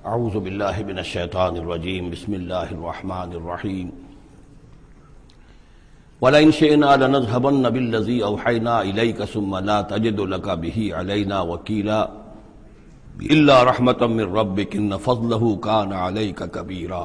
اعوذ باللہ من الشیطان الرجیم بسم اللہ الرحمن الرحیم وَلَئِن شِئْنَا لَنَذْهَبَنَّ بِالَّذِي أَوْحَيْنَا إِلَيْكَ ثُمَّ لَا تَجِدُ لَكَ بِهِ عَلَيْنَا وَكِيلًا إِلَّا رَحْمَةً مِّن رَّبِّكَ إِنَّ فَضْلَهُ كَانَ عَلَيْكَ كَبِيرًا۔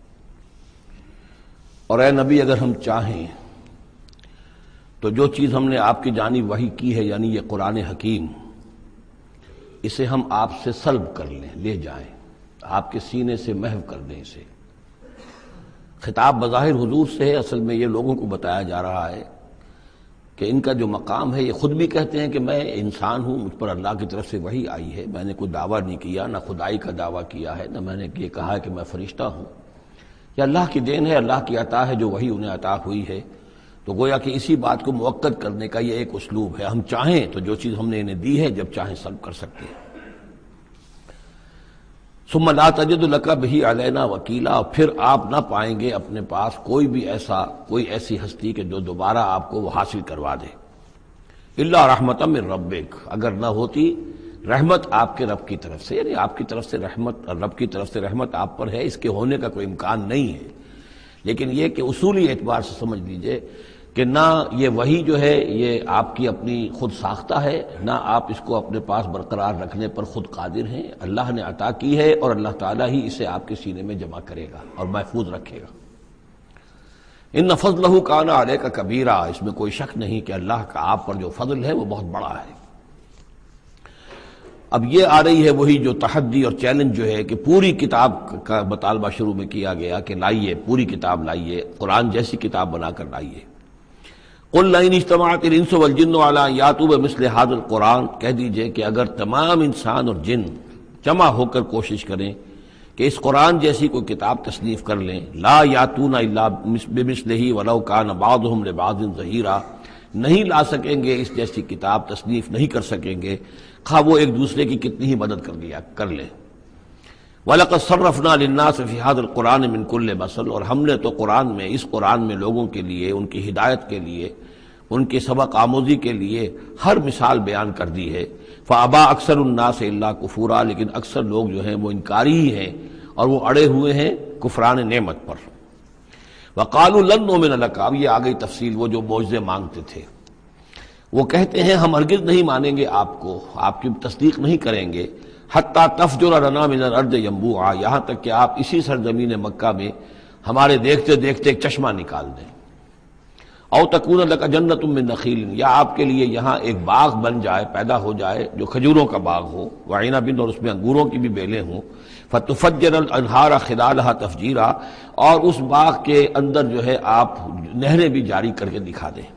اور اے نبی اگر ہم چاہیں تو جو چیز ہم نے آپ کی جانب وحی کی ہے یعنی یہ قرآن حکیم، اسے ہم آپ سے سلب کر لیں، لے جائیں، آپ کے سینے سے محو کر دیں اسے۔ خطاب بظاہر حضور سے ہے، اصل میں یہ لوگوں کو بتایا جا رہا ہے کہ ان کا جو مقام ہے، یہ خود بھی کہتے ہیں کہ میں انسان ہوں، مجھ پر اللہ کی طرف سے وحی آئی ہے، میں نے کوئی دعویٰ نہیں کیا، نہ خدائی کا دعویٰ کیا ہے، نہ میں نے یہ کہا ہے کہ میں فرشتہ ہوں، یہ اللہ کی دین ہے، اللہ کی عطا ہے جو وحی انہیں عطا ہوئی ہے۔ تو گویا کہ اسی بات کو مؤکد کرنے کا یہ ایک اسلوب ہے، ہم چاہیں تو جو چیز ہم نے انہیں دی ہے جب چاہیں سلب کر سکتے ہیں۔ ثم لا تجد لک بہ علینا وکیلا، پھر آپ نہ پائیں گے اپنے پاس کوئی ایسی ہستی کہ جو دوبارہ آپ کو وہ حاصل کروا دے۔ الا رحمۃ من ربک، اگر نہ ہوتی رحمت آپ کے رب کی طرف سے، یعنی آپ کی طرف سے رحمت، رب کی طرف سے رحمت آپ پر ہے، اس کے ہونے کا کوئی امکان نہیں ہے، لیکن یہ کہ اصولی اعتبار سے سمجھ لیجئے کہ نہ یہ وحی جو ہے یہ آپ کی اپنی خود ساختہ ہے، نہ آپ اس کو اپنے پاس برقرار رکھنے پر خود قادر ہیں، اللہ نے عطا کی ہے اور اللہ تعالیٰ ہی اسے آپ کے سینے میں جمع کرے گا اور محفوظ رکھے گا۔ ان فضلہ کان علیک کبیرا، اس میں کوئی شک نہیں کہ اللہ کا آپ پر جو فضل ہے وہ بہت بڑا ہے۔ اب یہ آ رہی ہے وہی جو تحدی اور چیلنج جو ہے کہ پوری کتاب کا مطالبہ شروع میں کیا گیا کہ لائیے، پوری کتاب لائیے، قرآن جیسی کتاب بنا کر لائیے۔ قل لئن اجتمعت الانس والجن علی ان یاتوا بمثل ھذا القرآن، کہہ دیجئے کہ اگر تمام انسان اور جن جمع ہو کر کوشش کریں کہ اس قرآن جیسی کوئی کتاب تصنیف کر لیں، لا یاتون الا بمثلہ ولو کان بعضهم لبعض ظہیرا، نہیں لا سکیں گے اس جیسی کتاب، تصنیف نہیں کر سکیں گے، خواہ وہ ایک دوسرے کی کتنی ہی مدد کر لیں۔ وَلَقَدْ صَرَّفْنَا لِلنَّاسِ فِي هَذَا الْقُرْآنِ مِنْ كُلِّ مَثَلٍ، اور ہم نے تو قرآن میں، اس قرآن میں لوگوں کے لیے، ان کی ہدایت کے لیے، ان کی سبق آموزی کے لیے ہر مثال بیان کر دی ہے۔ فَأَبَى أَكْثَرُ النَّاسِ إِلَّا كُفُورًا، لیکن اکثر لوگ جو ہیں وہ انکاری ہی ہیں اور وہ اڑے ہوئے ہیں کفران نعمت پر۔ وَقَالُوا لَن نُّؤْمِنَ لَكَ، اب یہ آ گئی تفصیل، وہ جو معجزے مانگتے تھے، وہ کہتے ہیں ہم ہرگز نہیں مانیں گے آپ کو، آپ کی تصدیق نہیں کریں گے، حتیٰ تفجر لنا من الارض ینبوعا، یہاں تک کہ آپ اسی سرزمین مکہ میں ہمارے دیکھتے دیکھتے ایک چشمہ نکال دیں۔ او تکون لک جنت من نخیل، یا آپ کے لیے یہاں ایک باغ بن جائے، پیدا ہو جائے جو کھجوروں کا باغ ہو، وعنب، اور اس میں انگوروں کی بھی بیلیں ہوں، فتفجر الانہار خلالها تفجیرا، اور اس باغ کے اندر جو ہے آپ نہریں بھی جاری کر کے دکھا دیں۔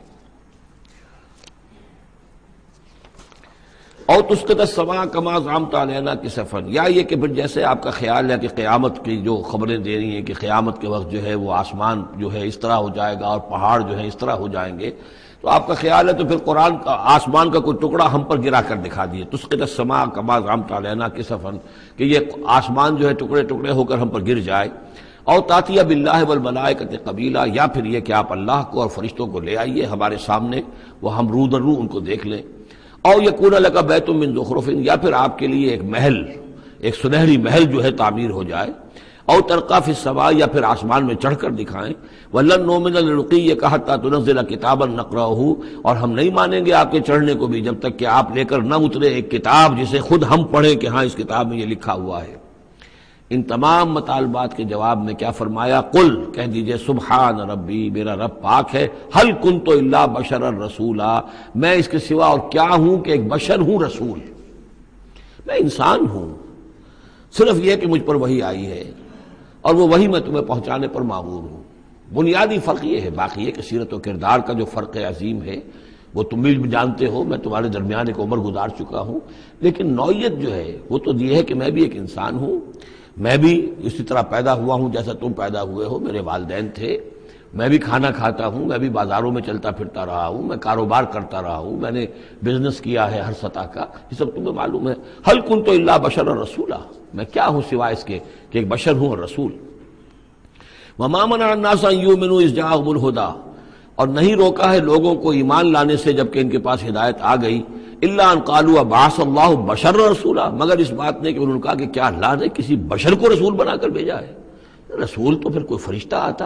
اور تسقط السماء کما زعمت علینا کسفا، یا یہ کہ پھر جیسے آپ کا خیال ہے کہ قیامت کی جو خبریں دے رہی ہیں کہ قیامت کے وقت جو ہے وہ آسمان جو ہے اس طرح ہو جائے گا اور پہاڑ جو ہے اس طرح ہو جائیں گے، تو آپ کا خیال ہے تو پھر قرآن کا آسمان کا کوئی ٹکڑا ہم پر گرا کر دکھا دیے، تسقط السماء کما زعمت علینا کسفا، کہ یہ آسمان جو ہے ٹکڑے ٹکڑے ہو کر ہم پر گر جائے۔ اور تاتی باللہ والملائکۃ قبیلا، یا پھر یہ کہ آپ اللہ کو اور فرشتوں کو لے آئیے ہمارے سامنے، وہ ہم رو در رو ان کو دیکھ لیں۔ او یکون لک بیت من زخرف، یا پھر آپ کے لیے ایک محل، ایک سنہری محل جو ہے تعمیر ہو جائے۔ او ترقی فی السماء، یا پھر آسمان میں چڑھ کر دکھائیں۔ ولن نؤمن لرقیک حتی تنزل کتابا نقرأہ، اور ہم نہیں مانیں گے آپ کے چڑھنے کو بھی جب تک کہ آپ لے کر نہ اترے ایک کتاب جسے خود ہم پڑھیں کہ ہاں اس کتاب میں یہ لکھا ہوا ہے۔ ان تمام مطالبات کے جواب میں کیا فرمایا؟ قل، کہہ دیجئے سبحان ربی، میرا رب پاک ہے، هل كنت الا بشرا رسولا، میں اس کے سوا اور کیا ہوں کہ ایک بشر ہوں، رسول، میں انسان ہوں، صرف یہ کہ مجھ پر وحی آئی ہے اور وہ وحی میں تمہیں پہنچانے پر مامور ہوں۔ بنیادی فرق یہ ہے، باقی یہ کہ سیرت و کردار کا جو فرق عظیم ہے وہ تم بھی جانتے ہو، میں تمہارے درمیان ایک عمر گزار چکا ہوں، لیکن نوعیت جو ہے وہ تو یہ ہے کہ میں بھی ایک انسان ہوں، میں بھی اسی طرح پیدا ہوا ہوں جیسا تم پیدا ہوئے ہو، میرے والدین تھے، میں بھی کھانا کھاتا ہوں، میں بھی بازاروں میں چلتا پھرتا رہا ہوں، میں کاروبار کرتا رہا ہوں، میں نے بزنس کیا ہے ہر سطح کا، یہ سب تمہیں معلوم ہے۔ هل كنت الا بشرا رسولا، میں کیا ہوں سوائے اس کے کہ ایک بشر ہوں اور رسول۔ وما منع الناس ان يؤمنوا اذ جاءهم الهدى، اور نہیں روکا ہے لوگوں کو ایمان لانے سے جبکہ ان کے پاس ہدایت آ گئی، الا ان قالوا ابعث اللہ بشر رسولا، مگر اس بات نے کہ انہوں نے کہا کہ کیا اللہ نے کسی بشر کو رسول بنا کر بھیجا ہے؟ رسول تو پھر کوئی فرشتہ آتا۔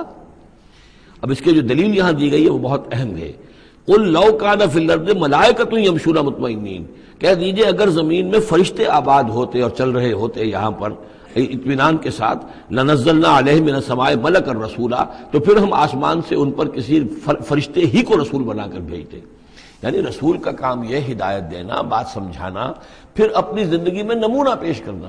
اب اس کی جو دلیل یہاں دی گئی ہے وہ بہت اہم ہے۔ قل لو کان فی الارض ملائکۃ یمشون مطمئنین، کہہ دیجئے اگر زمین میں فرشتے آباد ہوتے اور چل رہے ہوتے یہاں پر اطمینان کے ساتھ، لنزلنا علیہ من السماء ملکا رسولا، تو پھر ہم آسمان سے ان پر کسی فرشتے ہی کو رسول بنا کر بھیجتے۔ یعنی رسول کا کام یہ ہدایت دینا، بات سمجھانا، پھر اپنی زندگی میں نمونہ پیش کرنا۔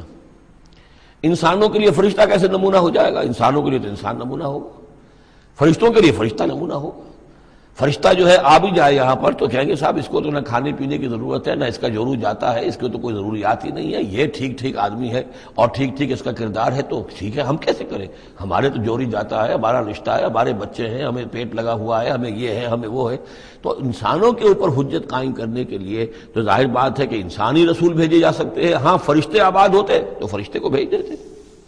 انسانوں کے لیے فرشتہ کیسے نمونہ ہو جائے گا؟ انسانوں کے لیے تو انسان نمونہ ہوگا، فرشتوں کے لیے فرشتہ نمونہ ہوگا۔ فرشتہ جو ہے آ بھی جائے یہاں پر تو کہیں گے صاحب اس کو تو نہ کھانے پینے کی ضرورت ہے، نہ اس کا جورو جاتا ہے، اس کو تو کوئی ضروریات ہی نہیں ہے، یہ ٹھیک ٹھیک آدمی ہے اور ٹھیک ٹھیک اس کا کردار ہے، تو ٹھیک ہے ہم کیسے کریں؟ ہمارے تو جوری جاتا ہے، ہمارا رشتہ ہے، ہمارے بچے ہیں، ہمیں پیٹ لگا ہوا ہے، ہمیں یہ ہے، ہمیں وہ ہے۔ تو انسانوں کے اوپر حجت قائم کرنے کے لیے تو ظاہر بات ہے کہ انسانی رسول بھیجے جا سکتے ہیں۔ ہاں فرشتے آباد ہوتے تو فرشتے کو بھیج دیتے۔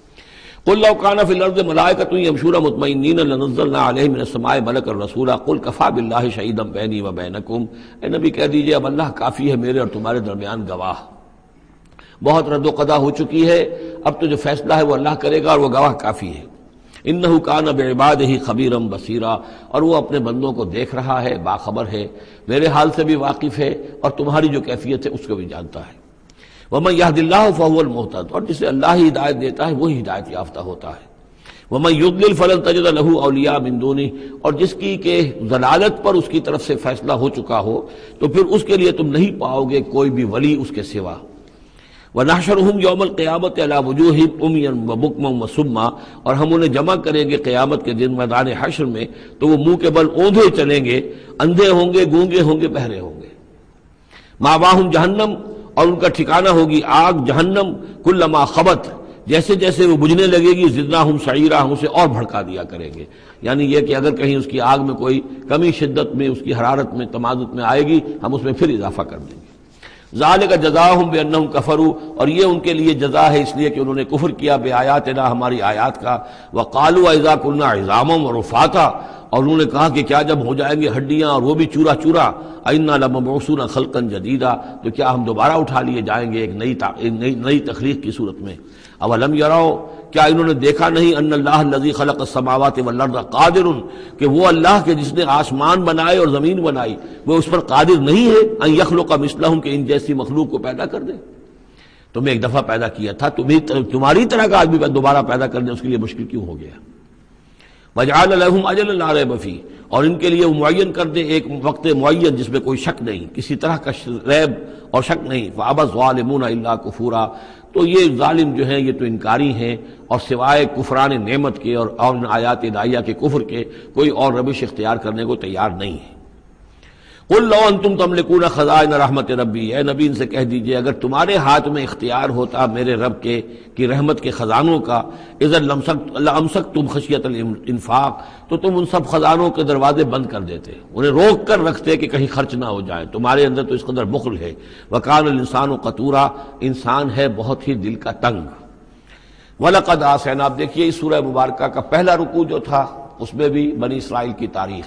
قل لو کان فی الارض ملائکۃ یمشون مطمئنین لنزلنا علیہم من السماء ملکا رسولا قل کفی باللہ شہیدا بینی و بینکم، اے نبی کہہ دیجئے اب اللہ کافی ہے میرے اور تمہارے درمیان گواہ۔ بہت رد و قضا ہو چکی ہے، اب تو جو فیصلہ ہے وہ اللہ کرے گا اور وہ گواہ کافی ہے۔ انہ کان بعبادہ خبیرا بصیرا، اور وہ اپنے بندوں کو دیکھ رہا ہے، باخبر ہے، میرے حال سے بھی واقف ہے اور تمہاری جو کیفیت ہے اس کو بھی جانتا ہے۔ وَمَن يَهْدِ اللَّهُ فَهُوَ الْمُهْتَدِ، اور جسے اللہ ہی ہدایت دیتا ہے وہی ہدایت یافتہ ہوتا ہے۔ وَمَن يُضْلِلْ فَلَن تَجِدَ لَهُ أَوْلِيَاءَ مِن دُونِهِ، اور جس کی کہ ضلالت پر اس کی طرف سے فیصلہ ہو چکا ہو تو پھر اس کے لیے تم نہیں پاؤ گے کوئی بھی ولی اس کے سوا۔ وَنَحْشُرُهُمْ يَوْمَ الْقِيَامَةِ عَلَىٰ وُجُوهِهِمْ عُمْيًا وَبُكْمًا وَصُمًّا، اور ہم انہیں جمع کریں گے قیامت کے دن میدان حشر میں تو وہ منہ کے بل اوندھے چلیں گے، اندھے ہوں گے، گونگے ہوں گے، بہرے ہوں گے۔ مَأْوَاهُمْ جَهَنَّمُ، اور ان کا ٹھکانہ ہوگی آگ جہنم، کلما خبت، جیسے جیسے وہ بجھنے لگے گی زدناہم سعیرا، ہم اسے اور بھڑکا دیا کریں گے۔ یعنی یہ کہ اگر کہیں اس کی آگ میں کوئی کمی شدت میں، اس کی حرارت میں، تمادت میں آئے گی، ہم اس میں پھر اضافہ کر دیں گے۔ ذالک جزاؤہم بانہم کفروا، اور یہ ان کے لیے جزا ہے اس لیے کہ انہوں نے کفر کیا بے آیاتنا، ہماری آیات کا۔ وقالوا اذا كنا عظاما ورفاتا، اور انہوں نے کہا کہ کیا جب ہو جائیں گے ہڈیاں اور وہ بھی چورا چورا، انا لمبعوثون خلقا جدیدا، تو کیا ہم دوبارہ اٹھا لیے جائیں گے ایک نئی تخلیق کی صورت میں۔ اولم یروا، کیا انہوں نے دیکھا نہیں، ان اللہ الذی خلق السماوات والارض قادر، کہ وہ اللہ کے جس نے آسمان بنائے اور زمین بنائی وہ اس پر قادر نہیں ہے، ان یخلق مثلہم، کہ ان جیسی مخلوق کو پیدا کر دے۔ تمہیں ایک دفعہ پیدا کیا تھا، تمہاری طرح کا آدمی دوبارہ پیدا کرنے اس کے لیے مشکل کیوں ہو گیا؟ وَجَعَلَ لَهُمْ أَجَلًا لَا رَيْبَ فِيهِ، اور ان کے لیے وہ معین کر دے ایک وقت معین جس میں کوئی شک نہیں، کسی طرح کا ریب اور شک نہیں۔ فَأَبَى الظَّالِمُونَ إِلَّا كُفُورًا، تو یہ ظالم جو ہیں یہ تو انکاری ہیں اور سوائے کفران نعمت کے اور آیات الہیہ کے کفر کے کوئی اور روش اختیار کرنے کو تیار نہیں ہے۔ قل لو انتم تملکون خزائن رحمت ربی، اے نبی ان سے کہہ دیجئے اگر تمہارے ہاتھ میں اختیار ہوتا میرے رب کے کی رحمت کے خزانوں کا، اذا لامسکتم خشیت الانفاق، تو تم ان سب خزانوں کے دروازے بند کر دیتے، انہیں روک کر رکھتے کہ کہیں خرچ نہ ہو جائے، تمہارے اندر تو اس قدر بخل ہے۔ وکان الانسان قتورا، انسان ہے بہت ہی دل کا تنگ۔ وَلَقَدْ آتَيْنَا، آپ دیکھیے اس سورہ مبارکہ کا پہلا رکوع جو تھا اس میں بھی بنی اسرائیل کی تاریخ،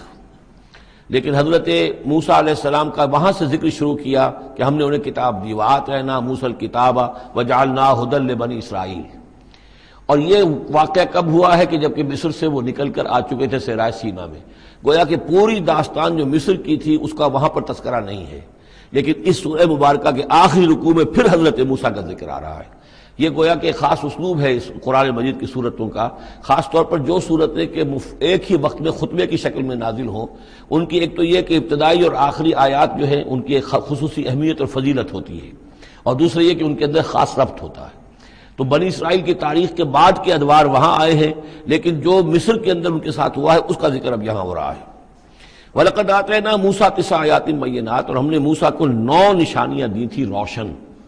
لیکن حضرت موسیٰ علیہ السلام کا وہاں سے ذکر شروع کیا کہ ہم نے انہیں کتاب دی، وَآتَيْنَا مُوسَى الْكِتَابَ وَجَعَلْنَاهُ هُدًى لِبَنِي اسرائیل۔ اور یہ واقعہ کب ہوا ہے کہ جبکہ مصر سے وہ نکل کر آ چکے تھے صحرائے سینا میں، گویا کہ پوری داستان جو مصر کی تھی اس کا وہاں پر تذکرہ نہیں ہے، لیکن اس سورہ مبارکہ کے آخری رکوع میں پھر حضرت موسیٰ کا ذکر آ رہا ہے۔ یہ گویا کہ خاص اسلوب ہے اس قرآن مجید کی صورتوں کا، خاص طور پر جو صورتیں کہ ایک ہی وقت میں خطبے کی شکل میں نازل ہوں، ان کی ایک تو یہ کہ ابتدائی اور آخری آیات جو ہیں ان کی ایک خصوصی اہمیت اور فضیلت ہوتی ہے، اور دوسرا یہ کہ ان کے اندر خاص ربط ہوتا ہے۔ تو بنی اسرائیل کی تاریخ کے بعد کے ادوار وہاں آئے ہیں، لیکن جو مصر کے اندر ان کے ساتھ ہوا ہے اس کا ذکر اب یہاں ہو رہا ہے۔ وَلَقَدْ آتَيْنَا مُوسَىٰ 9 آیات بینات، اور ہم نے موسیٰ کو 9 نشانیاں دی تھی روشن۔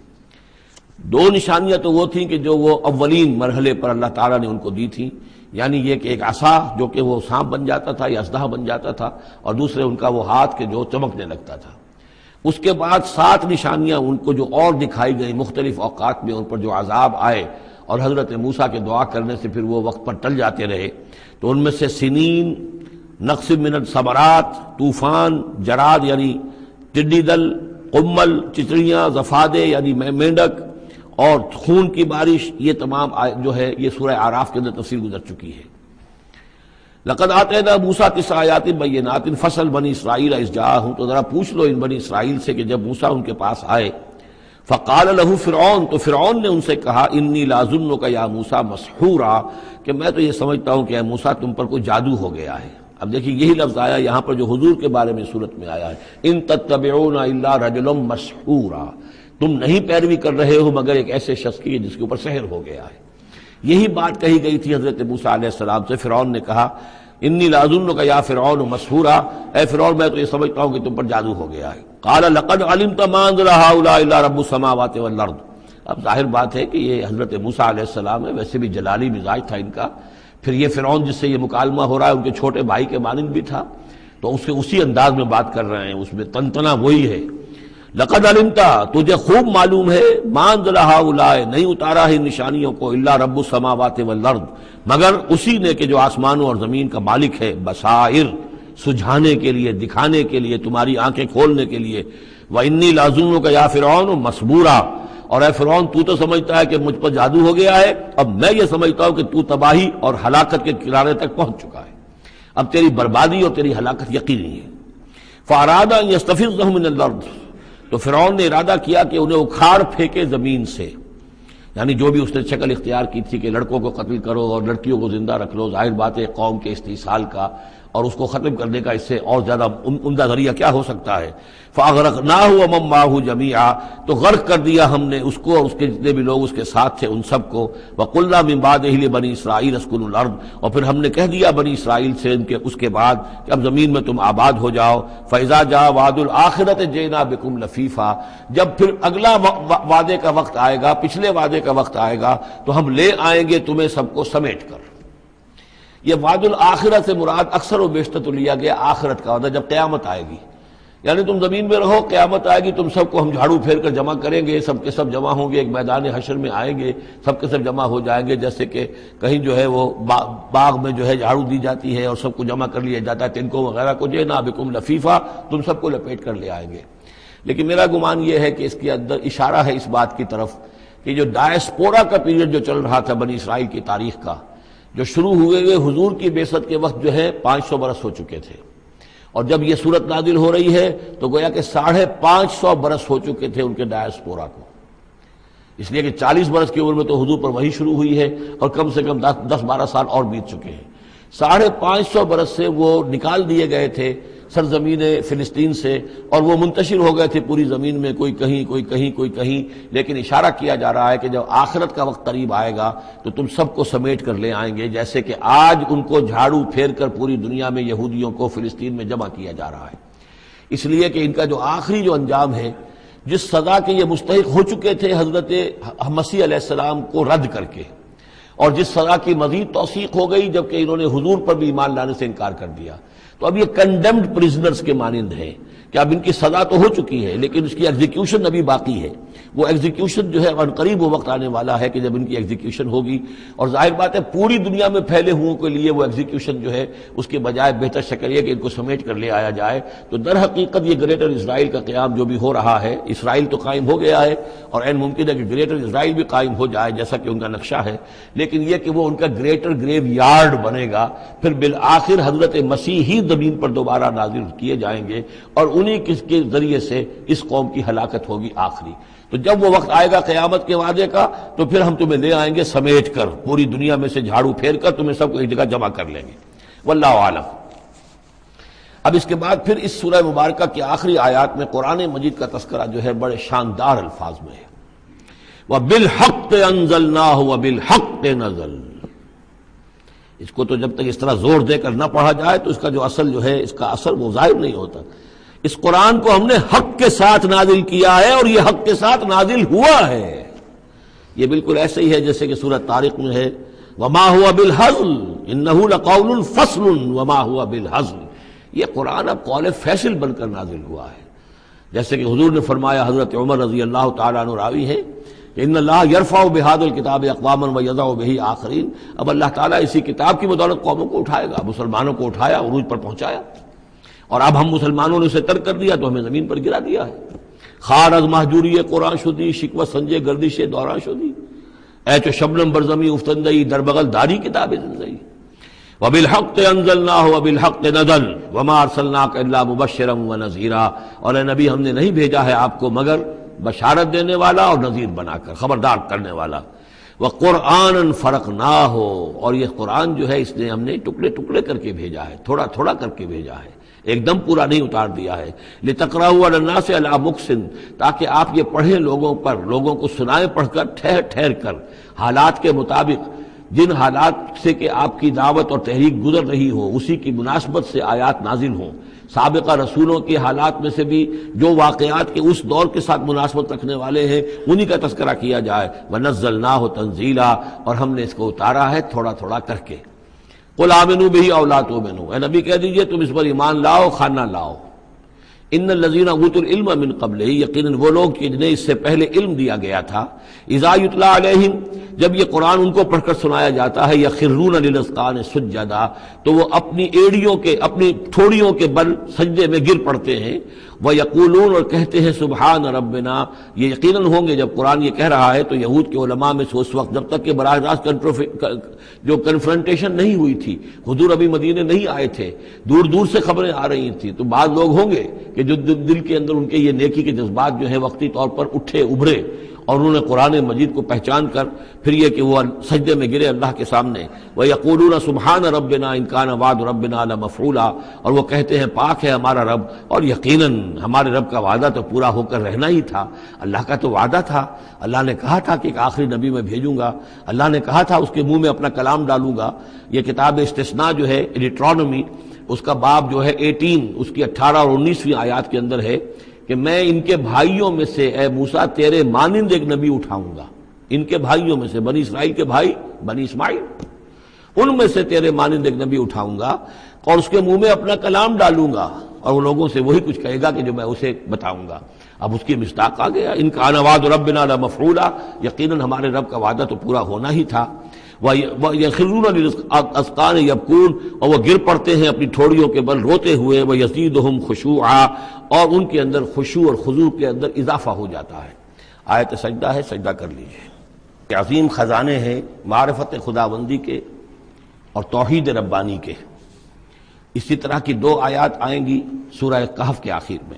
2 نشانیاں تو وہ تھیں کہ جو وہ اولین مرحلے پر اللہ تعالیٰ نے ان کو دی تھیں، یعنی یہ کہ ایک عصا جو کہ وہ سانپ بن جاتا تھا یا اژدہا بن جاتا تھا، اور دوسرے ان کا وہ ہاتھ کہ جو چمکنے لگتا تھا۔ اس کے بعد 7 نشانیاں ان کو جو اور دکھائی گئیں مختلف اوقات میں، ان پر جو عذاب آئے اور حضرت موسیٰ کے دعا کرنے سے پھر وہ وقت پر ٹل جاتے رہے، تو ان میں سے سنین، نقص من الثمرات، طوفان، جراد یعنی ٹڈی دل، قمل چچڑیاں، ضفادع یعنی مینڈک اور خون کی بارش، یہ تمام جو ہے یہ سورہ اعراف کے اندر تفصیل گزر چکی ہے۔ لقد آتینا موسیٰ 9 آیات بینات فصل بنی اسرائیل اذ جاءہم، تو ذرا پوچھ لو ان بنی اسرائیل سے کہ جب موسیٰ ان کے پاس آئے، فقال له فرعون، تو فرعون نے ان سے کہا انی لاظنک یا موسیٰ مسحورا، کہ میں تو یہ سمجھتا ہوں کہ اے موسیٰ تم پر کوئی جادو ہو گیا ہے۔ اب دیکھیے یہی لفظ آیا یہاں پر جو حضور کے بارے میں صورت میں آیا ہے، ان تتبعون الا رجلا مسحورا، تم نہیں پیروی کر رہے ہو مگر ایک ایسے شخص کی جس کے اوپر سحر ہو گیا ہے۔ یہی بات کہی گئی تھی حضرت موسیٰ علیہ السلام سے۔ فرعون نے کہا انی لاظنک یا فرعون مسحورا، اے فرعون میں تو یہ سمجھتا ہوں کہ تم پر جادو ہو گیا ہے۔ قال لقد علمت ما انزل هؤلاء الا رب السماوات والارض، اب ظاہر بات ہے کہ یہ حضرت موسیٰ علیہ السلام ہے، ویسے بھی جلالی مزاج تھا ان کا، پھر یہ فرعون جس سے یہ مکالمہ ہو رہا ہے ان کے چھوٹے بھائی کے مانند بھی تھا، تو اس کے اسی انداز میں بات کر رہے ہیں، اس میں تنتنا وہی ہے۔ لقد علمت، تجھے خوب معلوم ہے، ما انزل هؤلاء، نہیں اتارا ہے نشانیوں کو، الا رب السماوات والارض، مگر اسی نے کہ جو آسمانوں اور زمین کا مالک ہے، بصائر، سجھانے کے لیے، دکھانے کے لیے، تمہاری آنکھیں کھولنے کے لیے۔ وانی لاظنک یا فرعون مسبورا، اور اے فرعون تو تو سمجھتا ہے کہ مجھ پر جادو ہو گیا ہے، اب میں یہ سمجھتا ہوں کہ تو تباہی اور ہلاکت کے کنارے تک پہنچ چکا ہے، اب تیری بربادی اور تیری ہلاکت یقینی ہے۔ فاراد ان یستفزهم من الارض، تو فرعون نے ارادہ کیا کہ انہیں اکھاڑ پھینکے زمین سے، یعنی جو بھی اس نے شکل اختیار کی تھی کہ لڑکوں کو قتل کرو اور لڑکیوں کو زندہ رکھ لو، ظاہر بات ہے قوم کے استحصال کا اور اس کو ختم کرنے کا اس سے اور زیادہ عمدہ ذریعہ کیا ہو سکتا ہے۔ فاغرقناہ ومن معہ جمیعا، تو غرق کر دیا ہم نے اس کو اور اس کے جتنے بھی لوگ اس کے ساتھ تھے ان سب کو۔ وقلنا من بعدہ لبنی اسرائیل اسکنوا الارض، اور پھر ہم نے کہہ دیا بنی اسرائیل سے اس کے بعد کہ اب زمین میں تم آباد ہو جاؤ۔ فاذا جاء وعد الآخرۃ جئنا بکم لفیفا، جب پھر اگلا وعدے کا وقت آئے گا، پچھلے وعدے کا وقت آئے گا تو ہم لے آئیں گے تمہیں سب کو سمیٹ کر۔ یہ وعد الآخرت سے مراد اکثر و بیشتر تو لیا گیا آخرت کا وعدہ، جب قیامت آئے گی، یعنی تم زمین میں رہو، قیامت آئے گی، تم سب کو ہم جھاڑو پھیر کر جمع کریں گے، سب کے سب جمع ہوں گے، ایک میدان حشر میں آئیں گے، سب کے سب جمع ہو جائیں گے، جیسے کہ کہیں جو ہے وہ باغ میں جو ہے جھاڑو دی جاتی ہے اور سب کو جمع کر لیا جاتا ہے، تنکوں وغیرہ کو، جئنا بکم لفیفا، تم سب کو لپیٹ کر لے آئیں گے۔ لیکن میرا گمان یہ ہے کہ اس کے اندر اشارہ ہے اس بات کی طرف کہ جو ڈائسپورا کا پیریڈ جو چل رہا تھا بنی اسرائیل کی تاریخ کا، جو شروع ہوئے حضور کی بعثت کے وقت جو ہے 500 برس ہو چکے تھے، اور جب یہ صورت نازل ہو رہی ہے تو گویا کہ 550 برس ہو چکے تھے ان کے ڈائسپورا کو، اس لیے کہ 40 برس کی عمر میں تو حضور پر وحی شروع ہوئی ہے اور کم سے کم 10-12 سال اور بیت چکے ہیں۔ 550 برس سے وہ نکال دیے گئے تھے سرزمین فلسطین سے اور وہ منتشر ہو گئے تھے پوری زمین میں، کوئی کہیں کوئی کہیں کوئی کہیں، لیکن اشارہ کیا جا رہا ہے کہ جب آخرت کا وقت قریب آئے گا تو تم سب کو سمیٹ کر لے آئیں گے، جیسے کہ آج ان کو جھاڑو پھیر کر پوری دنیا میں یہودیوں کو فلسطین میں جمع کیا جا رہا ہے۔ اس لیے کہ ان کا جو آخری جو انجام ہے، جس سزا کے یہ مستحق ہو چکے تھے حضرت مسیح علیہ السلام کو رد کر کے، اور جس سزا کی مزید توثیق ہو گئی جبکہ انہوں نے حضور پر بھی ایمان لانے سے انکار کر دیا، تو اب یہ کنڈیمڈ پرزنرز کے مانند ہیں کہ اب ان کی سزا تو ہو چکی ہے لیکن اس کی ایگزیکیوشن ابھی باقی ہے۔ وہ ایگزیکیوشن جو ہے عنقریب وہ وقت آنے والا ہے کہ جب ان کی ایگزیکیوشن ہوگی، اور ظاہر بات ہے پوری دنیا میں پھیلے ہوئوں کے لیے وہ ایگزیکیوشن جو ہے اس کے بجائے بہتر شکل یہ کہ ان کو سمیٹ کر لے آیا جائے۔ تو در حقیقت یہ گریٹر اسرائیل کا قیام جو بھی ہو رہا ہے، اسرائیل تو قائم ہو گیا ہے اور عین ممکن ہے کہ گریٹر اسرائیل بھی قائم ہو جائے جیسا کہ ان کا نقشہ ہے، لیکن یہ کہ وہ ان کا گریٹر گریو یارڈ بنے گا، پھر بالآخر حضرت مسیح ہی زمین پر دوبارہ نازل کیے جائیں گے اور انہی کے ذریعے سے اس قوم کی ہلاکت ہوگی آخری۔ تو جب وہ وقت آئے گا قیامت کے وعدے کا تو پھر ہم تمہیں لے آئیں گے سمیٹ کر، پوری دنیا میں سے جھاڑو پھیر کر تمہیں سب کو ایک جگہ جمع کر لیں گے۔ واللہ عالم۔ اب اس کے بعد پھر اس سورہ مبارکہ کی آخری آیات میں قرآن مجید کا تذکرہ جو ہے بڑے شاندار الفاظ میں ہے، وَبِالْحَقِّ أَنزَلْنَاهُ وَبِالْحَقِّ نَزَلَ۔ اس کو تو جب تک اس طرح زور دے کر نہ پڑھا جائے تو اس کا جو اصل جو ہے اس کا اثر وہ ظاہر نہیں ہوتا۔ اس قرآن کو ہم نے حق کے ساتھ نازل کیا ہے اور یہ حق کے ساتھ نازل ہوا ہے۔ یہ بالکل ایسے ہی ہے جیسے کہ سورۃ طارق میں ہے وما هو بالهزل انه لقول فصل وما هو بالهزل۔ یہ قرآن اب قول فیصل بن کر نازل ہوا ہے، جیسے کہ حضور نے فرمایا، حضرت عمر رضی اللہ تعالیٰ عنہ راوی ہیں کہ ان اللہ یرفع بهذا الكتاب اقواما ويضع به آخرین، اب اللہ تعالیٰ اسی کتاب کی بدولت قوموں کو اٹھائے گا، مسلمانوں کو اٹھایا، عروج پر پہنچایا، اور اب ہم مسلمانوں نے اسے ترک کر دیا تو ہمیں زمین پر گرا دیا ہے۔ خار از محجوری قرآن شدی، شکوہ سنجے گردش دوران شدی، اے چو شبنم برزمی افتندئی در بغل داری کتاب زندگی، وبالحق انزلناہ وبالحق نزل وما ارسلناک الا مبشرا ونذیرا، اور اے نبی ہم نے نہیں بھیجا ہے آپ کو مگر بشارت دینے والا اور نذیر بنا کر، خبردار کرنے والا۔ وقرآنا فرقناہ، اور یہ قرآن جو ہے اس نے ہم نے ٹکڑے ٹکڑے کر کے بھیجا ہے، تھوڑا تھوڑا کر کے بھیجا ہے، ایک دم پورا نہیں اتار دیا ہے۔ لتقرأوا علی الناس علی مکث، تاکہ آپ یہ پڑھیں لوگوں پر، لوگوں کو سنائیں پڑھ کر ٹھہر ٹھہر کر، حالات کے مطابق، جن حالات سے کہ آپ کی دعوت اور تحریک گزر رہی ہو اسی کی مناسبت سے آیات نازل ہوں۔ سابقہ رسولوں کے حالات میں سے بھی جو واقعات کے اس دور کے ساتھ مناسبت رکھنے والے ہیں انہی کا تذکرہ کیا جائے۔ وَنَزَّلْنَاهُ تَنزِيلًا، اور ہم نے اس کو اتارا ہے تھوڑا تھوڑا کر کے۔ قُلْ آمِنُوا بِهِ أَوْ لَا تُؤْمِنُوا، اے نبی کہہ دیجئے تم اس پر ایمان لاؤ خواہ نہ لاؤ۔ ان الذین اوتوا العلم من قبلہ، یقیناً وہ لوگ جنہیں اس سے پہلے علم دیا گیا تھا، اذا یتلی علیہم، جب یہ قرآن ان کو پڑھ کر سنایا جاتا ہے، یخرون للاذقان سجدا، تو وہ اپنی ایڑیوں کے، اپنی ٹھوڑیوں کے بل سجدے میں گر پڑتے ہیں، ویقولون، اور کہتے ہیں سبحان ربنا، یہ یقیناً ہوں گے جب قرآن یہ کہہ رہا ہے تو یہود کے علماء میں سے اس وقت، جب تک کہ براہ راست جو کنفرنٹیشن نہیں ہوئی تھی، حضور ابھی مدینے نہیں آئے تھے، دور دور سے خبریں آ رہی تھیں، تو بعض لوگ ہوں گے کہ جو دل کے اندر ان کے یہ نیکی کے جذبات جو ہیں وقتی طور پر اٹھے ابھرے، اور انہوں نے قرآن مجید کو پہچان کر پھر یہ کہ وہ سجدے میں گرے اللہ کے سامنے۔ وَيَقُولُونَ سُبْحَانَ رَبِّنَا إِن كَانَ وَعْدُ رَبِّنَا لَمَفْعُولًا، اور وہ کہتے ہیں پاک ہے ہمارا رب، اور یقیناً ہمارے رب کا وعدہ تو پورا ہو کر رہنا ہی تھا۔ اللہ کا تو وعدہ تھا، اللہ نے کہا تھا کہ ایک آخری نبی میں بھیجوں گا، اللہ نے کہا تھا اس کے منہ میں اپنا کلام ڈالوں گا۔ یہ کتاب استثناء جو ہے ڈیٹرانومی، اس کا باب جو ہے 18، اس کی 18 اور 19ویں آیات کے اندر ہے کہ میں ان کے بھائیوں میں سے اے موسیٰ تیرے مانند ایک نبی اٹھاؤں گا، ان کے بھائیوں میں سے، بنی اسرائیل کے بھائی بنی اسماعیل، ان میں سے تیرے مانند ایک نبی اٹھاؤں گا اور اس کے منہ میں اپنا کلام ڈالوں گا، اور وہ لوگوں سے وہی کچھ کہے گا کہ جو میں اسے بتاؤں گا۔ اب اس کی مصداق آ گیا، ان کان وعد ربنا لمفعولا، یقیناً ہمارے رب کا وعدہ تو پورا ہونا ہی تھا۔ وَيَخِرُّونَ لِلْأَذْقَانِ يَبْكُونَ، اور وہ گر پڑتے ہیں اپنی ٹھوڑیوں کے بل روتے ہوئے، وَيَزِيدُهُمْ خُشُوعًا، اور ان کے اندر خشوع اور خضوع کے اندر اضافہ ہو جاتا ہے۔ آیت سجدہ ہے، سجدہ کر لیجیے۔ کہ عظیم خزانے ہیں معرفت خداوندی کے اور توحید ربانی کے۔ اسی طرح کی 2 آیات آئیں گی سورہ کہف کے آخر میں۔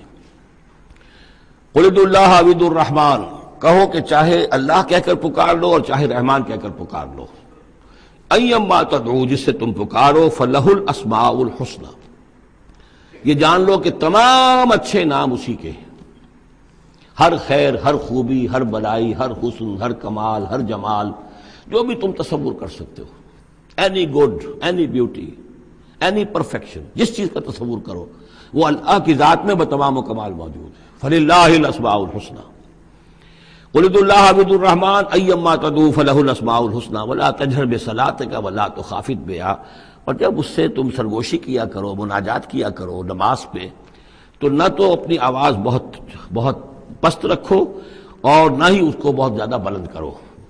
قُلِ ادعوا اللَّهَ أَوِ ادعوا الرَّحْمَٰنَ، کہو کہ چاہے اللہ کہہ کر پکار لو اور چاہے رحمان کہہ کر پکار لو۔ ایما تدعو، جس سے تم پکارو، فلہ الاسماء الحسنی، یہ جان لو کہ تمام اچھے نام اسی کے ہیں، ہر خیر، ہر خوبی، ہر بلائی، ہر حسن، ہر کمال، ہر جمال، جو بھی تم تصور کر سکتے ہو، any good, any beauty, any perfection, جس چیز کا تصور کرو وہ اللہ کی ذات میں بتمام و کمال موجود ہے۔ فللہ الاسماء الحسنی، قل ادعوا اللہ أو ادعوا الرحمن ایما تدعوا فلہ الاسماء الحسنی ولا تجہر بصلاتک ولا تخافت بہا، اور جب اس سے تم سرگوشی کیا کرو، مناجات کیا کرو نماز پہ، تو نہ تو اپنی آواز بہت پست رکھو اور نہ ہی اس کو بہت زیادہ بلند کرو،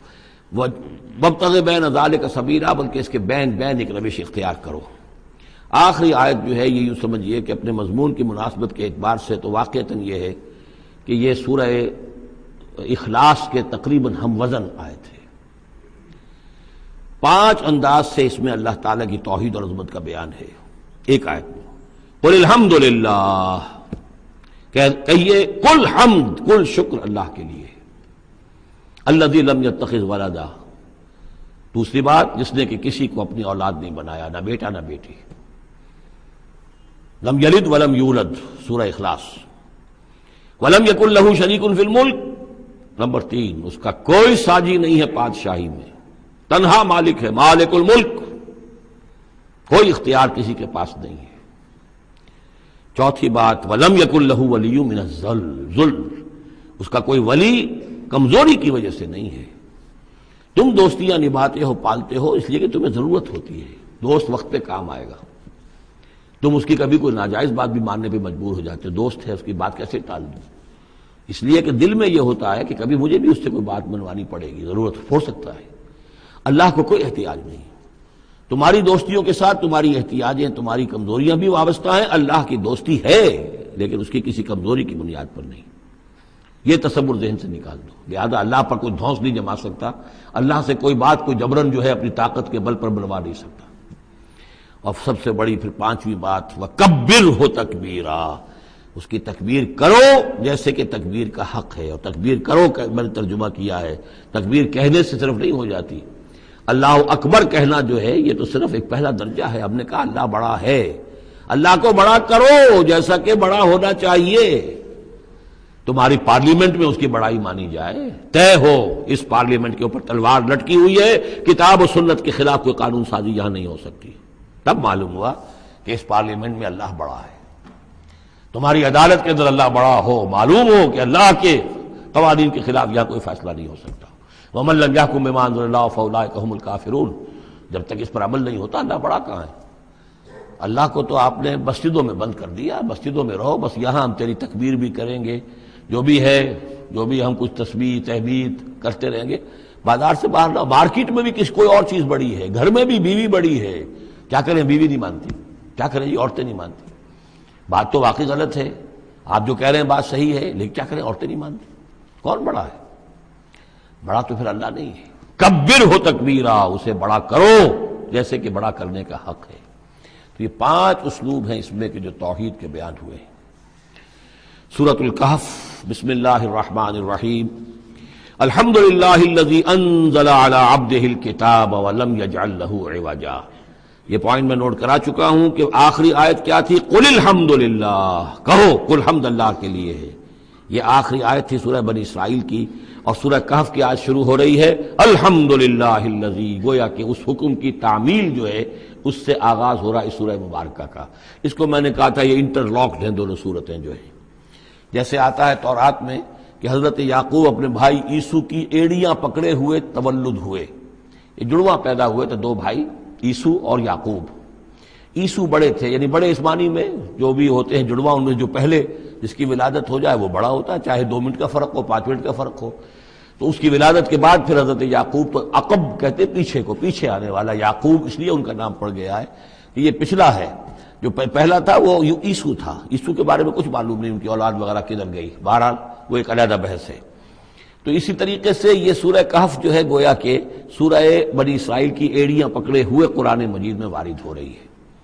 وابتغ بین ذلک سبیلا، بلکہ اس کے بین ایک روش اختیار کرو۔ آخری آیت جو ہے یہ یوں سمجھیے کہ اپنے مضمون کی مناسبت کے اعتبار سے تو واقعتاً یہ ہے کہ یہ سورہ اخلاص کے تقریباً ہم وزن آیت ہے۔ 5 انداز سے اس میں اللہ تعالیٰ کی توحید اور عظمت کا بیان ہے ایک آیت میں۔ قل الحمدللہ، کہیے کل حمد، کل شکر اللہ کے لیے، الذی لم یتخذ ولدا، دوسری بات جس نے کہ کسی کو اپنی اولاد نہیں بنایا، نہ بیٹا نہ بیٹی، لم یلد ولم یولد، سورہ اخلاص۔ ولم یکن لہ شریک فی الملک، نمبر 3 اس کا کوئی ساجی نہیں ہے بادشاہی میں، تنہا مالک ہے، مالک الملک، کوئی اختیار کسی کے پاس نہیں ہے۔ چوتھی بات، وَلَمْ يَكُنْ لَهُ وَلِيٌّ مِّنَ الذُّلِّ، اس کا کوئی ولی کمزوری کی وجہ سے نہیں ہے۔ تم دوستیاں نبھاتے ہو، پالتے ہو اس لیے کہ تمہیں ضرورت ہوتی ہے، دوست وقت پہ کام آئے گا، تم اس کی کبھی کوئی ناجائز بات بھی ماننے پہ مجبور ہو جاتے ہو، دوست ہے اس کی بات کیسے ٹال دوں، اس لیے کہ دل میں یہ ہوتا ہے کہ کبھی مجھے بھی اس سے کوئی بات منوانی پڑے گی، ضرورت ہو سکتا ہے۔ اللہ کو کوئی احتیاج نہیں، تمہاری دوستیوں کے ساتھ تمہاری احتیاجیں، تمہاری کمزوریاں بھی وابستہ ہیں، اللہ کی دوستی ہے لیکن اس کی کسی کمزوری کی بنیاد پر نہیں۔ یہ تصور ذہن سے نکال دو. لہذا اللہ پر کوئی دھونس نہیں جما سکتا، اللہ سے کوئی بات کوئی جبرن جو ہے اپنی طاقت کے بل پر بنوا نہیں سکتا. اور سب سے بڑی پھر پانچویں بات وَكَبِّرْهُ تَكْبِيرًا، اس کی تکبیر کرو جیسے کہ تکبیر کا حق ہے. اور تکبیر کرو کہ میں نے ترجمہ کیا ہے، تکبیر کہنے سے صرف نہیں ہو جاتی. اللہ اکبر کہنا جو ہے یہ تو صرف ایک پہلا درجہ ہے. ہم نے کہا اللہ بڑا ہے، اللہ کو بڑا کرو جیسا کہ بڑا ہونا چاہیے. تمہاری پارلیمنٹ میں اس کی بڑائی مانی جائے، طے ہو اس پارلیمنٹ کے اوپر تلوار لٹکی ہوئی ہے، کتاب و سنت کے خلاف کوئی قانون سازی یہاں نہیں ہو سکتی. تب معلوم ہوا کہ اس پارلیمنٹ میں اللہ بڑا ہے. تمہاری عدالت کے اندر اللہ بڑا ہو، معلوم ہو کہ اللہ کے قوانین کے خلاف یہاں کوئی فیصلہ نہیں ہو سکتا. وَمَن لَّمْ يَحْكُم بِمَا أَنزَلَ اللَّهُ فَأُولَٰئِكَ هُمُ الْكَافِرُونَ. جب تک اس پر عمل نہیں ہوتا اللہ بڑا کہاں ہے؟ اللہ کو تو آپ نے مسجدوں میں بند کر دیا، مسجدوں میں رہو، بس یہاں ہم تیری تکبیر بھی کریں گے، جو بھی ہے، جو بھی ہم کچھ تسبیح تحمید کرتے رہیں گے. بازار سے باہر نہ، مارکیٹ میں بھی کوئی اور چیز بڑی ہے، گھر میں بھی بیوی بڑی ہے. کیا کریں، بیوی نہیں مانتی، کیا کریں جی، عورتیں نہیں مانتی. بات تو واقعی غلط ہے، آپ جو کہہ رہے ہیں بات صحیح ہے، لیکن کیا کریں عورتیں نہیں مانتی. کون بڑا ہے؟ بڑا تو پھر اللہ نہیں ہے. کبرہ تکبیرا، اسے بڑا کرو جیسے کہ بڑا کرنے کا حق ہے. تو یہ 5 اسلوب ہیں اس میں کہ جو توحید کے بیان ہوئے ہیں. سورۃ الکہف، بسم اللہ الرحمن الرحیم. الحمد للہ الذی انزل علی عبدہ الکتاب ولم یجعل لہ عوجا. یہ پوائنٹ میں نوٹ کرا چکا ہوں کہ آخری آیت کیا تھی؟ قل الحمد للہ، کہو کل حمد اللہ کے لیے ہے. یہ آخری آیت تھی سورہ بنی اسرائیل کی، اور سورہ کہف کی آیت شروع ہو رہی ہے الحمد للہ الذی، گویا کہ اس حکم کی تعمیل جو ہے اس سے آغاز ہو رہا ہے اس سورہ مبارکہ کا. اس کو میں نے کہا تھا یہ انٹر لاکڈ ہیں دونوں صورتیں جو ہیں. جیسے آتا ہے تورات میں کہ حضرت یعقوب اپنے بھائی عیسو کی ایڑیاں پکڑے ہوئے تولد ہوئے. یہ جڑواں پیدا ہوئے تھے، 2 بھائی عیسو اور یعقوب. عیسو بڑے تھے، یعنی بڑے اسمانی میں جو بھی ہوتے ہیں جڑواں، ان میں جو پہلے جس کی ولادت ہو جائے وہ بڑا ہوتا ہے، چاہے 2 منٹ کا فرق ہو، 5 منٹ کا فرق ہو. تو اس کی ولادت کے بعد پھر حضرت یعقوب، تو عقب کہتے پیچھے کو، پیچھے آنے والا. یعقوب اس لیے ان کا نام پڑ گیا ہے کہ یہ پچھلا ہے. جو پہلا تھا وہ عیسو تھا. عیسو کے بارے میں کچھ معلوم نہیں، ان کی اولاد وغیرہ کدھر گئی، بہرحال وہ ایک علیحدہ بحث ہے. تو اسی طریقے سے یہ سورہ کہف جو ہے گویا کہ سورہ بنی اسرائیل کی ایڑیاں پکڑے ہوئے قرآن مجید میں وارد ہو رہی ہے.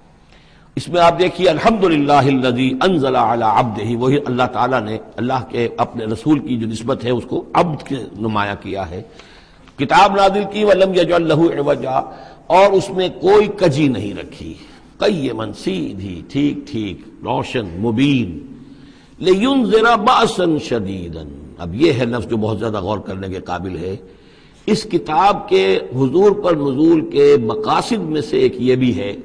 اس میں آپ دیکھیے الحمدللہ الذی انزل علی عبدہ، وہی اللہ تعالیٰ نے اللہ کے اپنے رسول کی جو نسبت ہے اس کو عبد کے نمایاں کیا ہے. کتاب نازل کی ولم یجعل لہ عوجا، اور اس میں کوئی کجی نہیں رکھی. قیما، سیدھی، ٹھیک ٹھیک، روشن، مبین. لینذر بأسا شدیدا، اب یہ ہے لفظ جو بہت زیادہ غور کرنے کے قابل ہے. اس کتاب کے حضور پر نزول کے مقاصد میں سے ایک یہ بھی ہے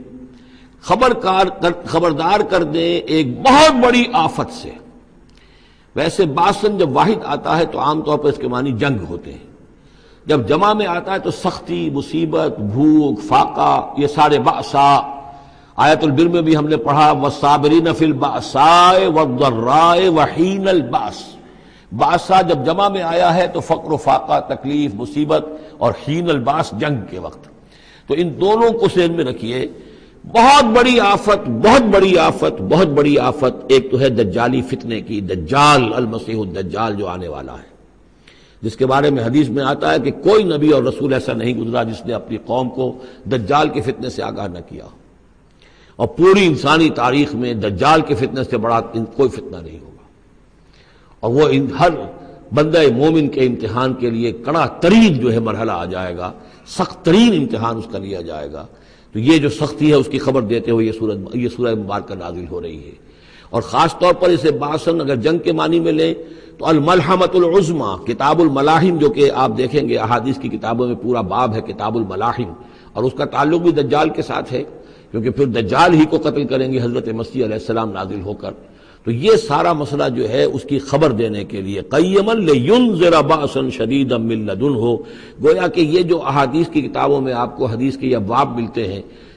خبردار کر دیں ایک بہت بڑی آفت سے. ویسے باسن جب واحد آتا ہے تو عام طور پر اس کے معنی جنگ ہوتے ہیں، جب جمع میں آتا ہے تو سختی، مصیبت، بھوک، فاقہ، یہ سارے بأسا. آیت البر میں بھی ہم نے پڑھا والصابرین فی البأساء والضراء وحین البأس. بأسا جب جمع میں آیا ہے تو فقر و فاقہ، تکلیف، مصیبت، اور حین الباس جنگ کے وقت. تو ان دونوں کو ذہن میں رکھیے. بہت بڑی آفت، بہت بڑی آفت، بہت بڑی آفت. ایک تو ہے دجالی فتنے کی، دجال، المسیح الدجال جو آنے والا ہے، جس کے بارے میں حدیث میں آتا ہے کہ کوئی نبی اور رسول ایسا نہیں گزرا جس نے اپنی قوم کو دجال کے فتنے سے آگاہ نہ کیا. اور پوری انسانی تاریخ میں دجال کے فتنے سے بڑا کوئی فتنہ نہیں ہوگا. اور وہ ہر بندہ مومن کے امتحان کے لیے کڑا ترین جو ہے مرحلہ آ جائے گا، سخت ترین امتحان اس کا لیا جائے گا. تو یہ جو سختی ہے اس کی خبر دیتے ہوئے یہ سورہ مبارکہ نازل ہو رہی ہے. اور خاص طور پر اسے باسن اگر جنگ کے معنی میں لیں تو الملحمۃ العظمیٰ، کتاب الملاحم، جو کہ آپ دیکھیں گے احادیث کی کتابوں میں پورا باب ہے کتاب الملاحم، اور اس کا تعلق بھی دجال کے ساتھ ہے کیونکہ پھر دجال ہی کو قتل کریں گے حضرت مسیح علیہ السلام نازل ہو کر. تو یہ سارا مسئلہ جو ہے اس کی خبر دینے کے لیے قیما لینذر بأسا شدیدا من لدنہ. گویا کہ یہ جو احادیث کی کتابوں میں آپ کو حدیث کے ابواب ملتے ہیں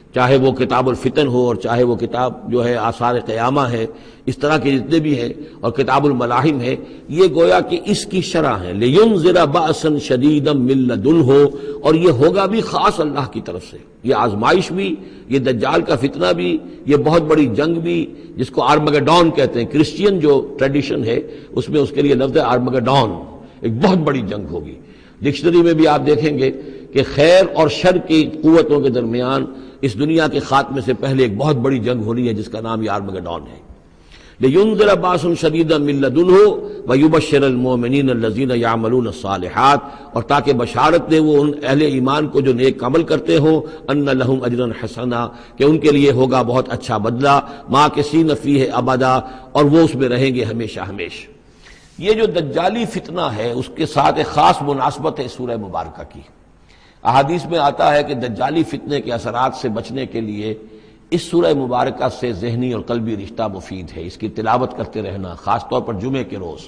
چاہے وہ کتاب الفتن ہو اور چاہے وہ کتاب جو ہے آثار قیامہ ہے، اس طرح کے جتنے بھی ہیں، اور کتاب الملاحم ہے، یہ گویا کہ اس کی شرح ہے۔ لِيُنذِرَ بَأْسًا شَدِيدًا مِّن لَّدُنْهُ، اور یہ ہوگا بھی خاص اللہ کی طرف سے، یہ آزمائش بھی، یہ دجال کا فتنہ بھی، یہ بہت بڑی جنگ بھی، جس کو آرمگڈون کہتے ہیں۔ کرسچین جو ٹریڈیشن ہے اس میں اس کے لیے لفظ ہے آرمگڈون، ایک بہت بڑی جنگ ہوگی۔ ڈکشنری میں بھی آپ دیکھیں گے کہ خیر اور شر کی قوتوں کے درمیان اس دنیا کے خاتمے سے پہلے ایک بہت بڑی جنگ ہونی ہے جس کا نام یہ آرمگڈون ہے۔ لِيُنذِرَ بَأْسًا شَدِيدًا مِّن لَّدُنْهُ وَيُبَشِّرَ الْمُؤْمِنِينَ الَّذِينَ يَعْمَلُونَ الصَّالِحَاتِ، اور تاکہ بشارت دے وہ ان اہل ایمان کو جو نیک عمل کرتے ہوں، أَنَّ لَهُمْ أَجْرًا حَسَنًا، کہ ان کے لیے ہوگا بہت اچھا بدلہ، مَاكِثِينَ فِيهِ أَبَدًا، اور وہ اس میں رہیں گے ہمیشہ ہمیشہ۔ یہ جو دجالی فتنہ ہے اس کے ساتھ ایک خاص مناسبت ہے سورہ مبارکہ کی۔ احادیث میں آتا ہے کہ دجالی فتنے کے اثرات سے بچنے کے لیے اس سورہ مبارکہ سے ذہنی اور قلبی رشتہ مفید ہے، اس کی تلاوت کرتے رہنا، خاص طور پر جمعے کے روز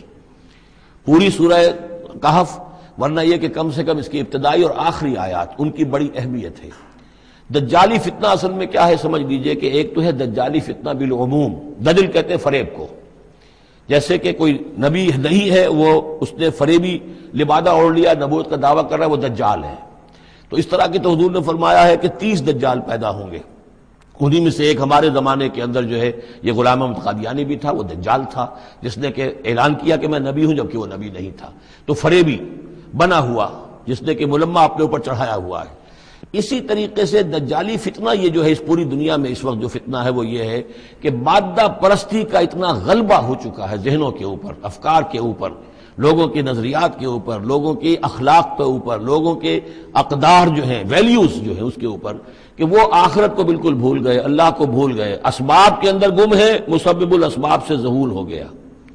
پوری سورہ کہف، ورنہ یہ کہ کم سے کم اس کی ابتدائی اور آخری آیات ان کی بڑی اہمیت ہے۔ دجالی فتنہ اصل میں کیا ہے سمجھ لیجئے کہ ایک تو ہے دجالی فتنہ بالعموم، دجل کہتے ہیں فریب کو، جیسے کہ کوئی نبی نہیں ہے، وہ اس نے فریبی لبادہ اوڑھ لیا، نبوت کا دعویٰ کر رہا ہے، وہ دجال ہے۔ تو اس طرح کی تو حضور نے فرمایا ہے کہ 30 دجال پیدا ہوں گے، انہی میں سے ایک ہمارے زمانے کے اندر جو ہے یہ غلام احمد قادیانی بھی تھا، وہ دجال تھا جس نے کہ اعلان کیا کہ میں نبی ہوں جبکہ وہ نبی نہیں تھا۔ تو فریبی بنا ہوا جس نے کہ ملمہ اپنے اوپر چڑھایا ہوا ہے۔ اسی طریقے سے دجالی فتنہ یہ جو ہے اس پوری دنیا میں اس وقت جو فتنہ ہے وہ یہ ہے کہ مادہ پرستی کا اتنا غلبہ ہو چکا ہے ذہنوں کے اوپر، افکار کے اوپر، لوگوں کے نظریات کے اوپر، لوگوں کے اخلاق کے اوپر، لوگوں کے اقدار جو ہیں، ویلیوز جو ہیں اس کے اوپر، کہ وہ آخرت کو بالکل بھول گئے، اللہ کو بھول گئے، اسباب کے اندر گم ہے، مسبب الاسباب سے ذہول ہو گیا،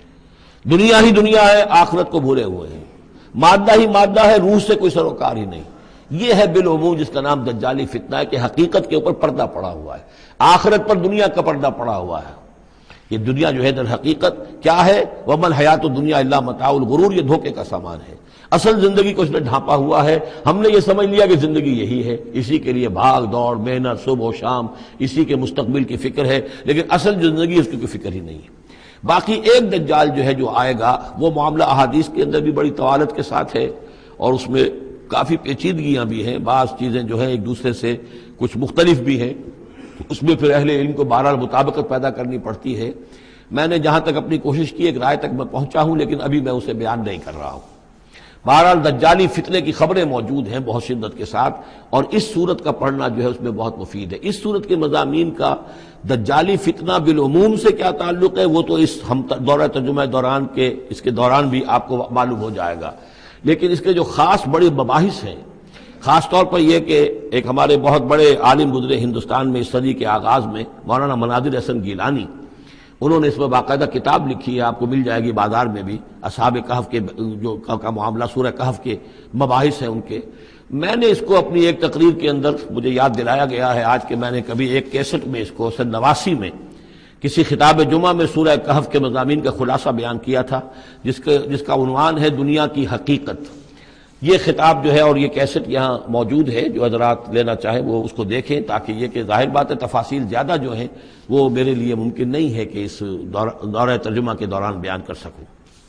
دنیا ہی دنیا ہے، آخرت کو بھولے ہوئے ہیں، مادہ ہی مادہ ہے، روح سے کوئی سروکار ہی نہیں۔ یہ ہے بالعموم جس کا نام دجالی فتنہ ہے کہ حقیقت کے اوپر پردہ پڑا ہوا ہے، آخرت پر دنیا کا پردہ پڑا ہوا ہے۔ یہ دنیا جو ہے در حقیقت کیا ہے، وَمَا الْحَيَاةُ الدُّنْيَا إِلَّا مَتَاعُ الْغُرُورِ، یہ دھوکے کا سامان ہے۔ اصل زندگی کو اس نے ڈھانپا ہوا ہے، ہم نے یہ سمجھ لیا کہ زندگی یہی ہے، اسی کے لیے بھاگ دوڑ محنت صبح و شام، اسی کے مستقبل کی فکر ہے، لیکن اصل جو زندگی اس کی کوئی فکر ہی نہیں ہے۔ باقی ایک دجال جو ہے جو آئے گا وہ معاملہ احادیث کے اندر بھی بڑی طوالت کے ساتھ ہے، اور اس میں کافی پیچیدگیاں بھی ہیں، بعض چیزیں جو ہیں ایک دوسرے سے کچھ مختلف بھی ہیں، اس میں پھر اہل علم کو بہرحال مطابقت پیدا کرنی پڑتی ہے۔ میں نے جہاں تک اپنی کوشش کی ایک رائے تک میں پہنچا ہوں، لیکن ابھی میں اسے بیان نہیں کر رہا ہوں۔ بہرحال دجالی فتنے کی خبریں موجود ہیں بہت شدت کے ساتھ، اور اس صورت کا پڑھنا جو ہے اس میں بہت مفید ہے۔ اس صورت کے مضامین کا دجالی فتنہ بالعموم سے کیا تعلق ہے وہ تو اس ہم دورہ ترجمہ دوران کے اس کے دوران بھی آپ کو معلوم ہو جائے گا، لیکن اس کے جو خاص بڑے مباحث ہیں، خاص طور پر یہ کہ ایک ہمارے بہت بڑے عالم گزرے ہندوستان میں اس صدی کے آغاز میں، مولانا مناظر حسن گیلانی، انہوں نے اس میں باقاعدہ کتاب لکھی ہے، آپ کو مل جائے گی بازار میں بھی، اصحاب کہف کے جو کا معاملہ سورہ کہف کے مباحث ہیں ان کے۔ میں نے اس کو اپنی ایک تقریر کے اندر مجھے یاد دلایا گیا ہے آج کہ میں نے کبھی ایک کیسٹ میں اس کو سن 89 میں کسی خطاب جمعہ میں سورہ کہف کے مضامین کا خلاصہ بیان کیا تھا، جس کا عنوان ہے دنیا کی حقیقت۔ یہ خطاب جو ہے اور یہ کیسٹ یہاں موجود ہے، جو حضرات لینا چاہیں وہ اس کو دیکھیں، تاکہ یہ کہ ظاہر بات ہے تفاصیل زیادہ جو ہیں وہ میرے لیے ممکن نہیں ہے کہ اس دورہ ترجمہ کے دوران بیان کر سکوں۔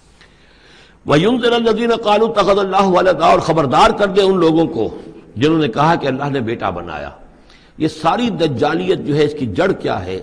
وَيُنذِرَ الَّذِينَ قَالُوا اتَّخَذَ اللَّهُ وَلَدًا، اور خبردار کر دے ان لوگوں کو جنہوں نے کہا کہ اللہ نے بیٹا بنایا۔ یہ ساری دجالیت جو ہے اس کی جڑ کیا ہے؟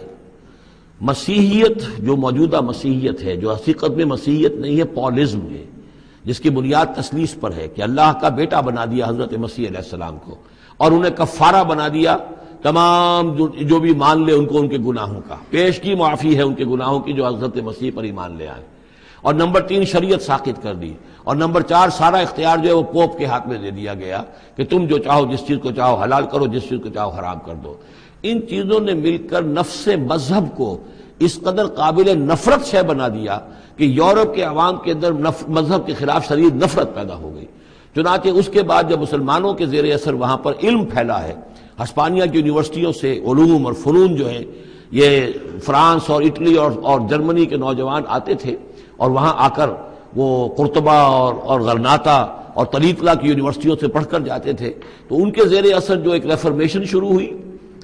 مسیحیت، جو موجودہ مسیحیت ہے، جو حقیقت میں مسیحیت نہیں ہے، پولزم ہے، جس کی بنیاد تثلیث پر ہے کہ اللہ کا بیٹا بنا دیا حضرت مسیح علیہ السلام کو، اور انہیں کفارہ بنا دیا، تمام جو بھی مان لے ان کو ان کے گناہوں کا، پیش کی معافی ہے ان کے گناہوں کی جو حضرت مسیح پر ایمان لے آئے، اور نمبر 3 شریعت ساقط کر دی، اور نمبر 4 سارا اختیار جو ہے وہ پوپ کے ہاتھ میں دے دیا گیا کہ تم جو چاہو جس چیز کو چاہو حلال کرو، جس چیز کو چاہو حرام کر دو۔ ان چیزوں نے مل کر نفس مذہب کو اس قدر قابل نفرت شے بنا دیا کہ یورپ کے عوام کے اندر مذہب کے خلاف شدید نفرت پیدا ہو گئی۔ چنانچہ اس کے بعد جب مسلمانوں کے زیر اثر وہاں پر علم پھیلا ہے، ہسپانیہ کی یونیورسٹیوں سے علوم اور فنون جو ہیں یہ فرانس اور اٹلی اور جرمنی کے نوجوان آتے تھے، اور وہاں آ کر وہ قرطبہ اور غرناطہ اور طلیطلہ کی یونیورسٹیوں سے پڑھ کر جاتے تھے، تو ان کے زیر اثر جو ایک ریفرمیشن شروع ہوئی،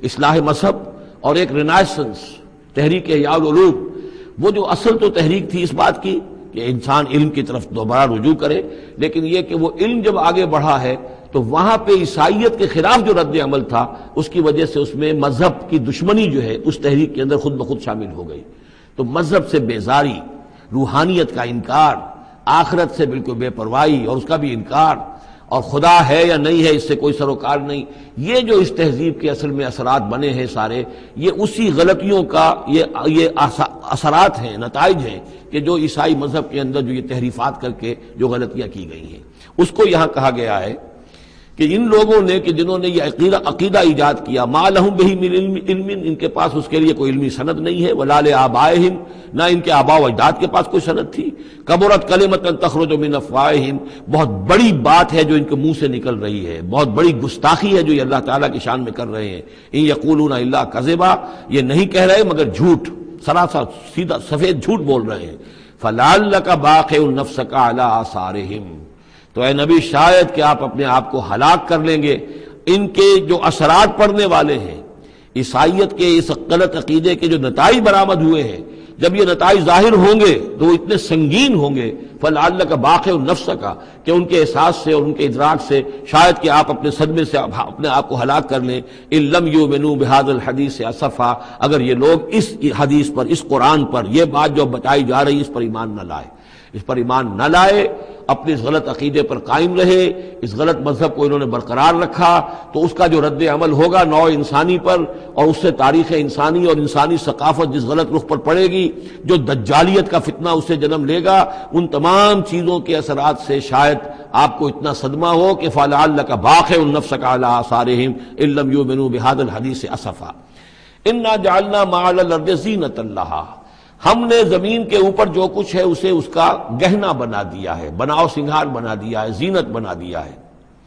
اصلاح مذہب اور ایک رینائسنس تحریک احیاء العلوم، وہ جو اصل تو تحریک تھی اس بات کی کہ انسان علم کی طرف دوبارہ رجوع کرے، لیکن یہ کہ وہ علم جب آگے بڑھا ہے تو وہاں پہ عیسائیت کے خلاف جو رد عمل تھا اس کی وجہ سے اس میں مذہب کی دشمنی جو ہے اس تحریک کے اندر خود بخود شامل ہو گئی۔ تو مذہب سے بیزاری، روحانیت کا انکار، آخرت سے بالکل بے پرواہی اور اس کا بھی انکار، اور خدا ہے یا نہیں ہے اس سے کوئی سروکار نہیں، یہ جو اس تہذیب کے اصل میں اثرات بنے ہیں سارے، یہ اسی غلطیوں کا یہ اثرات ہیں، نتائج ہیں کہ جو عیسائی مذہب کے اندر جو یہ تحریفات کر کے جو غلطیاں کی گئی ہیں، اس کو یہاں کہا گیا ہے کہ ان لوگوں نے کہ جنہوں نے یہ عقیدہ ایجاد کیا، ما لہم بہ من علم، ان کے پاس اس کے لیے کوئی علمی سند نہیں ہے، ولا لآبائہم، نہ ان کے آباء و اجداد کے پاس کوئی سند تھی، کبرت کلمۃ تخرج من افواہہم، بہت بڑی بات ہے جو ان کے منہ سے نکل رہی ہے، بہت بڑی گستاخی ہے جو یہ اللہ تعالیٰ کی شان میں کر رہے ہیں، ان یقولون الا کذبا، یہ نہیں کہہ رہے مگر جھوٹ، سراسر سیدھا سفید جھوٹ بول رہے ہیں، فلعلک باخع نفسک علی آثارہم، تو اے نبی شاید کہ آپ اپنے آپ کو ہلاک کر لیں گے ان کے جو اثرات پڑنے والے ہیں، عیسائیت کے اس غلط عقیدے کے جو نتائج برآمد ہوئے ہیں، جب یہ نتائج ظاہر ہوں گے تو وہ اتنے سنگین ہوں گے، فلعلک باخع نفسک، کہ ان کے احساس سے اور ان کے ادراک سے شاید کہ آپ اپنے صدمے سے اپنے آپ کو ہلاک کر لیں، ان لم یؤمنوا بہذا الحدیث اسفا، اگر یہ لوگ اس حدیث پر، اس قرآن پر، یہ بات جو بتائی جا رہی اس پر ایمان نہ لائے، اس پر ایمان نہ لائے، اپنے اس غلط عقیدے پر قائم رہے، اس غلط مذہب کو انہوں نے برقرار رکھا، تو اس کا جو رد عمل ہوگا نوع انسانی پر، اور اس سے تاریخ انسانی اور انسانی ثقافت جس غلط رخ پر پڑے گی، جو دجالیت کا فتنہ اس سے جنم لے گا، ان تمام چیزوں کے اثرات سے شاید آپ کو اتنا صدمہ ہو کہ فلعلک باخع نفسک علی آثارہم ان لم یؤمنوا بہذا الحدیث اسفا، انا جعلنا ما علی الارض زینۃ لہا، ہم نے زمین کے اوپر جو کچھ ہے اسے اس کا گہنا بنا دیا ہے، بناؤ سنگھار بنا دیا ہے، زینت بنا دیا ہے۔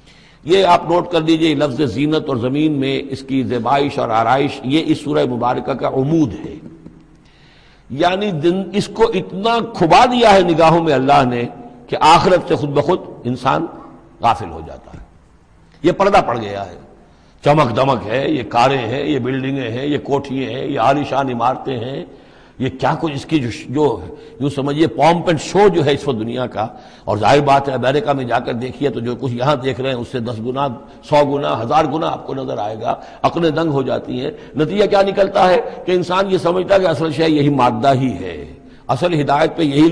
یہ آپ نوٹ کر دیجئے، لفظ زینت اور زمین میں اس کی زیبائش اور آرائش، یہ اس سورہ مبارکہ کا عمود ہے، یعنی اس کو اتنا کھبا دیا ہے نگاہوں میں اللہ نے کہ آخرت سے خود بخود انسان غافل ہو جاتا ہے، یہ پردہ پڑ گیا ہے، چمک دمک ہے، یہ کاریں ہیں، یہ بلڈنگیں ہیں، یہ کوٹھیاں ہیں، یہ عالیشان عمارتیں ہیں، یہ کیا کچھ اس کی جو یوں سمجھیے پومپ اینڈ شو جو ہے اس وقت دنیا کا، اور ظاہر بات ہے امریکہ میں جا کر دیکھیے تو جو کچھ یہاں دیکھ رہے ہیں اس سے 10 گنا 100 گنا 1000 گنا آپ کو نظر آئے گا، عقلیں دنگ ہو جاتی ہیں۔ نتیجہ کیا نکلتا ہے کہ انسان یہ سمجھتا ہے کہ اصل شے یہی مادہ ہی ہے، اصل ہدایت پہ یہی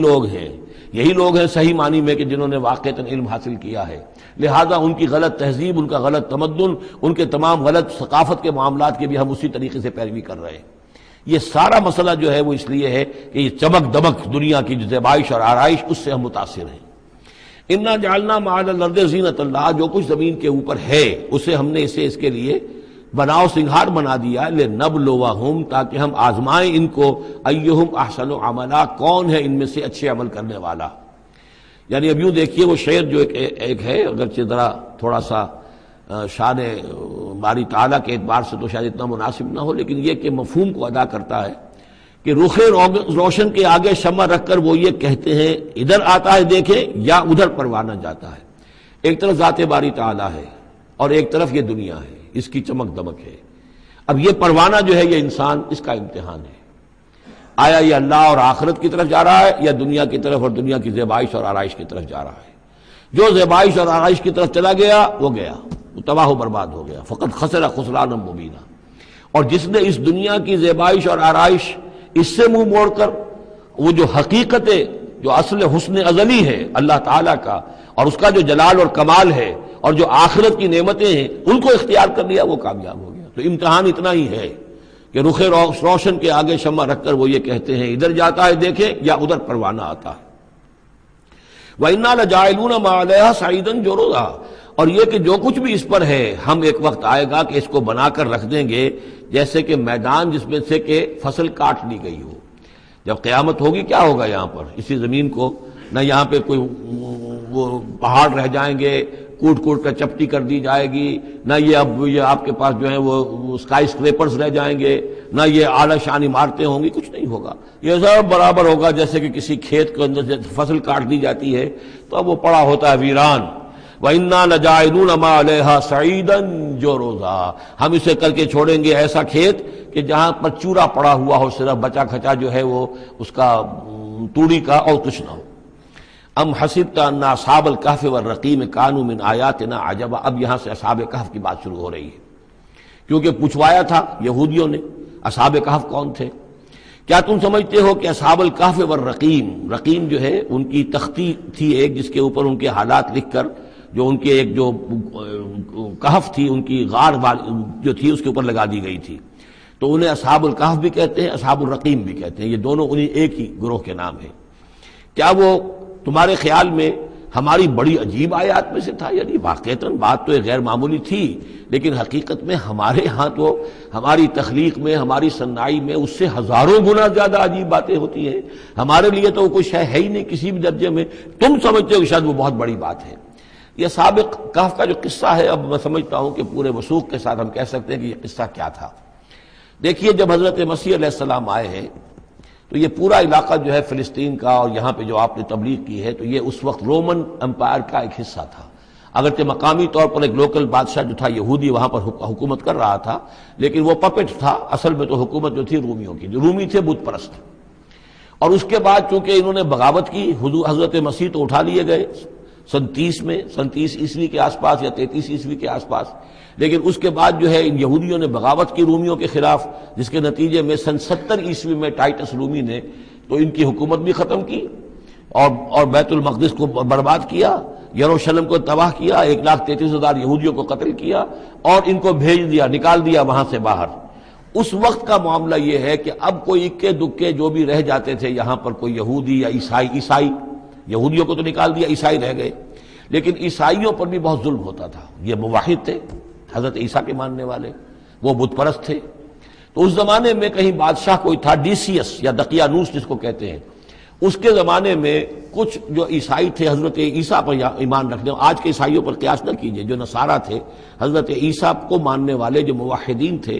لوگ ہیں صحیح معنی میں کہ جنہوں نے واقعتاً علم حاصل کیا ہے، لہذا ان کی غلط تہذیب، ان کا غلط تمدن، ان کے تمام غلط ثقافت کے معاملات کے بھی ہم اسی طریقے سے پیروی کر رہے ہیں۔ یہ سارا مسئلہ جو ہے وہ اس لیے ہے کہ یہ چمک دمک دنیا کی جو زیبائش اور آرائش اس سے ہم متاثر ہیں۔ انا جعلنا ما علی الارض زینۃ اللہ، جو کچھ زمین کے اوپر ہے اسے ہم نے اس کے لیے بناؤ سنگھار بنا دیا، لنبلوہم، تاکہ ہم آزمائیں ان کو، ایہم احسن عملا، کون ہے ان میں سے اچھے عمل کرنے والا۔ یعنی اب یوں دیکھیے وہ شعر جو ایک ہے، اگرچہ ذرا تھوڑا سا شان باری تعالیٰ کے اعتبار سے تو شاید اتنا مناسب نہ ہو، لیکن یہ کہ مفہوم کو ادا کرتا ہے کہ رخ روشن کے آگے شمع رکھ کر وہ یہ کہتے ہیں ادھر آتا ہے دیکھیں یا ادھر پروانہ جاتا ہے۔ ایک طرف ذات باری تعالیٰ ہے اور ایک طرف یہ دنیا ہے، اس کی چمک دمک ہے۔ اب یہ پروانہ جو ہے یہ انسان، اس کا امتحان ہے، آیا یہ اللہ اور آخرت کی طرف جا رہا ہے یا دنیا کی طرف اور دنیا کی زیبائش اور آرائش کی طرف جا رہا ہے۔ جو زیبائش اور آرائش کی طرف چلا گیا وہ گیا، وہ تباہ و برباد ہو گیا، فقط خسر خسرانا مبینہ۔ اور جس نے اس دنیا کی زیبائش اور آرائش اس سے منہ موڑ کر وہ جو حقیقت جو اصل حسن ازلی ہے اللہ تعالیٰ کا اور اس کا جو جلال اور کمال ہے اور جو آخرت کی نعمتیں ہیں ان کو اختیار کر لیا، وہ کامیاب ہو گیا۔ تو امتحان اتنا ہی ہے کہ رخ روشن کے آگے شمع رکھ کر وہ یہ کہتے ہیں ادھر جاتا ہے دیکھیں یا ادھر پروانہ آتا ہے۔ وَإِنَّا لَجَاعِلُونَ مَا عَلَيْهَا صَعِيدًا جُرُزًا، اور یہ کہ جو کچھ بھی اس پر ہے ہم ایک وقت آئے گا کہ اس کو بنا کر رکھ دیں گے جیسے کہ میدان جس میں سے کہ فصل کاٹ لی گئی ہو۔ جب قیامت ہوگی کیا ہوگا یہاں پر اسی زمین کو، نہ یہاں پہ کوئی وہ پہاڑ رہ جائیں گے کوٹ کوٹ کر چپٹی کر دی جائے گی، نہ یہ آپ کے پاس جو ہے وہ اسکائی اسکریپرز رہ جائیں گے، نہ یہ اعلیٰ شان عمارتیں ہوں گی، کچھ نہیں ہوگا۔ یہ سب برابر ہوگا جیسے کہ کسی کھیت کے اندر سے فصل کاٹ دی جاتی ہے تو اب وہ پڑا ہوتا ہے ویران، وَإِنَّا لَجَاعِلُونَ مَا عَلَيْهَا صَعِيدًا جُرُزًا، ہم اسے کر کے چھوڑیں گے ایسا کھیت کہ جہاں پر چورا پڑا ہوا ہو، صرف بچا کھچا جو ہے وہ اس کا توڑی کا اور کچھ نہ ہو۔ ام حسبت ان اصحاب الکہف والرقیم کانوا من آیاتنا عجبا، اب یہاں سے اصحاب کہف کی بات شروع ہو رہی ہے، کیونکہ پوچھوایا تھا یہودیوں نے اصحاب کہف کون تھے۔ کیا تم سمجھتے ہو کہ اصحاب الکہف والرقیم، رقیم جو ہے ان کی تختی تھی ایک جس کے اوپر ان کے حالات لکھ کر، جو ان کے ایک جو کہف تھی ان کی غار جو تھی اس کے اوپر لگا دی گئی تھی، تو انہیں اصحاب الکہف بھی کہتے ہیں، اصحاب الرقیم بھی کہتے ہیں، یہ دونوں انہیں ایک ہی گروہ کے نام ہیں۔ کیا وہ تمہارے خیال میں ہماری بڑی عجیب آیات میں سے تھا؟ یعنی واقعتاً بات تو ایک غیر معمولی تھی، لیکن حقیقت میں ہمارے ہاں تو ہماری تخلیق میں، ہماری صنائی میں اس سے ہزاروں گنا زیادہ عجیب باتیں ہوتی ہیں، ہمارے لیے تو وہ کچھ ہے ہی نہیں کسی بھی درجے میں، تم سمجھتے ہو کہ شاید وہ بہت بڑی بات ہے۔ یہ سابق کہف کا جو قصہ ہے، اب میں سمجھتا ہوں کہ پورے وثوق کے ساتھ ہم کہہ سکتے ہیں کہ یہ قصہ کیا تھا۔ دیکھیے، جب حضرت مسیح علیہ السلام آئے ہیں تو یہ پورا علاقہ جو ہے فلسطین کا، اور یہاں پہ جو آپ نے تبلیغ کی ہے، تو یہ اس وقت رومن امپائر کا ایک حصہ تھا۔ اگرچہ مقامی طور پر ایک لوکل بادشاہ جو تھا یہودی وہاں پر حکومت کر رہا تھا، لیکن وہ پپٹ تھا، اصل میں تو حکومت جو تھی رومیوں کی، جو رومی تھے بت پرست۔ اور اس کے بعد چونکہ انہوں نے بغاوت کی، حضرت مسیح تو اٹھا لیے گئے سن 30 عیسوی کے آس پاس یا 33 عیسوی کے آس پاس، لیکن اس کے بعد جو ہے ان یہودیوں نے بغاوت کی رومیوں کے خلاف، جس کے نتیجے میں سن 70 عیسوی میں ٹائٹس رومی نے تو ان کی حکومت بھی ختم کی اور بیت المقدس کو برباد کیا، یروشلم کو تباہ کیا، 1,33,000 یہودیوں کو قتل کیا اور ان کو بھیج دیا، نکال دیا وہاں سے باہر۔ اس وقت کا معاملہ یہ ہے کہ اب کوئی اکے دکے جو بھی رہ جاتے تھے یہاں پر، کوئی یہودی یا عیسائی، یہودیوں کو تو نکال دیا، عیسائی رہ گئے، لیکن عیسائیوں پر بھی بہت ظلم ہوتا تھا۔ یہ موحد تھے، حضرت عیسیٰ کے ماننے والے، وہ بت پرست تھے۔ تو اس زمانے میں کہیں بادشاہ کوئی تھا، ڈیسیس یا دقیانوس جس کو کہتے ہیں، اس کے زمانے میں کچھ جو عیسائی تھے حضرت عیسیٰ پر ایمان رکھنے، آج کے عیسائیوں پر قیاس نہ کیجئے، جو نصارہ تھے حضرت عیسیٰ کو ماننے والے جو موحدین تھے،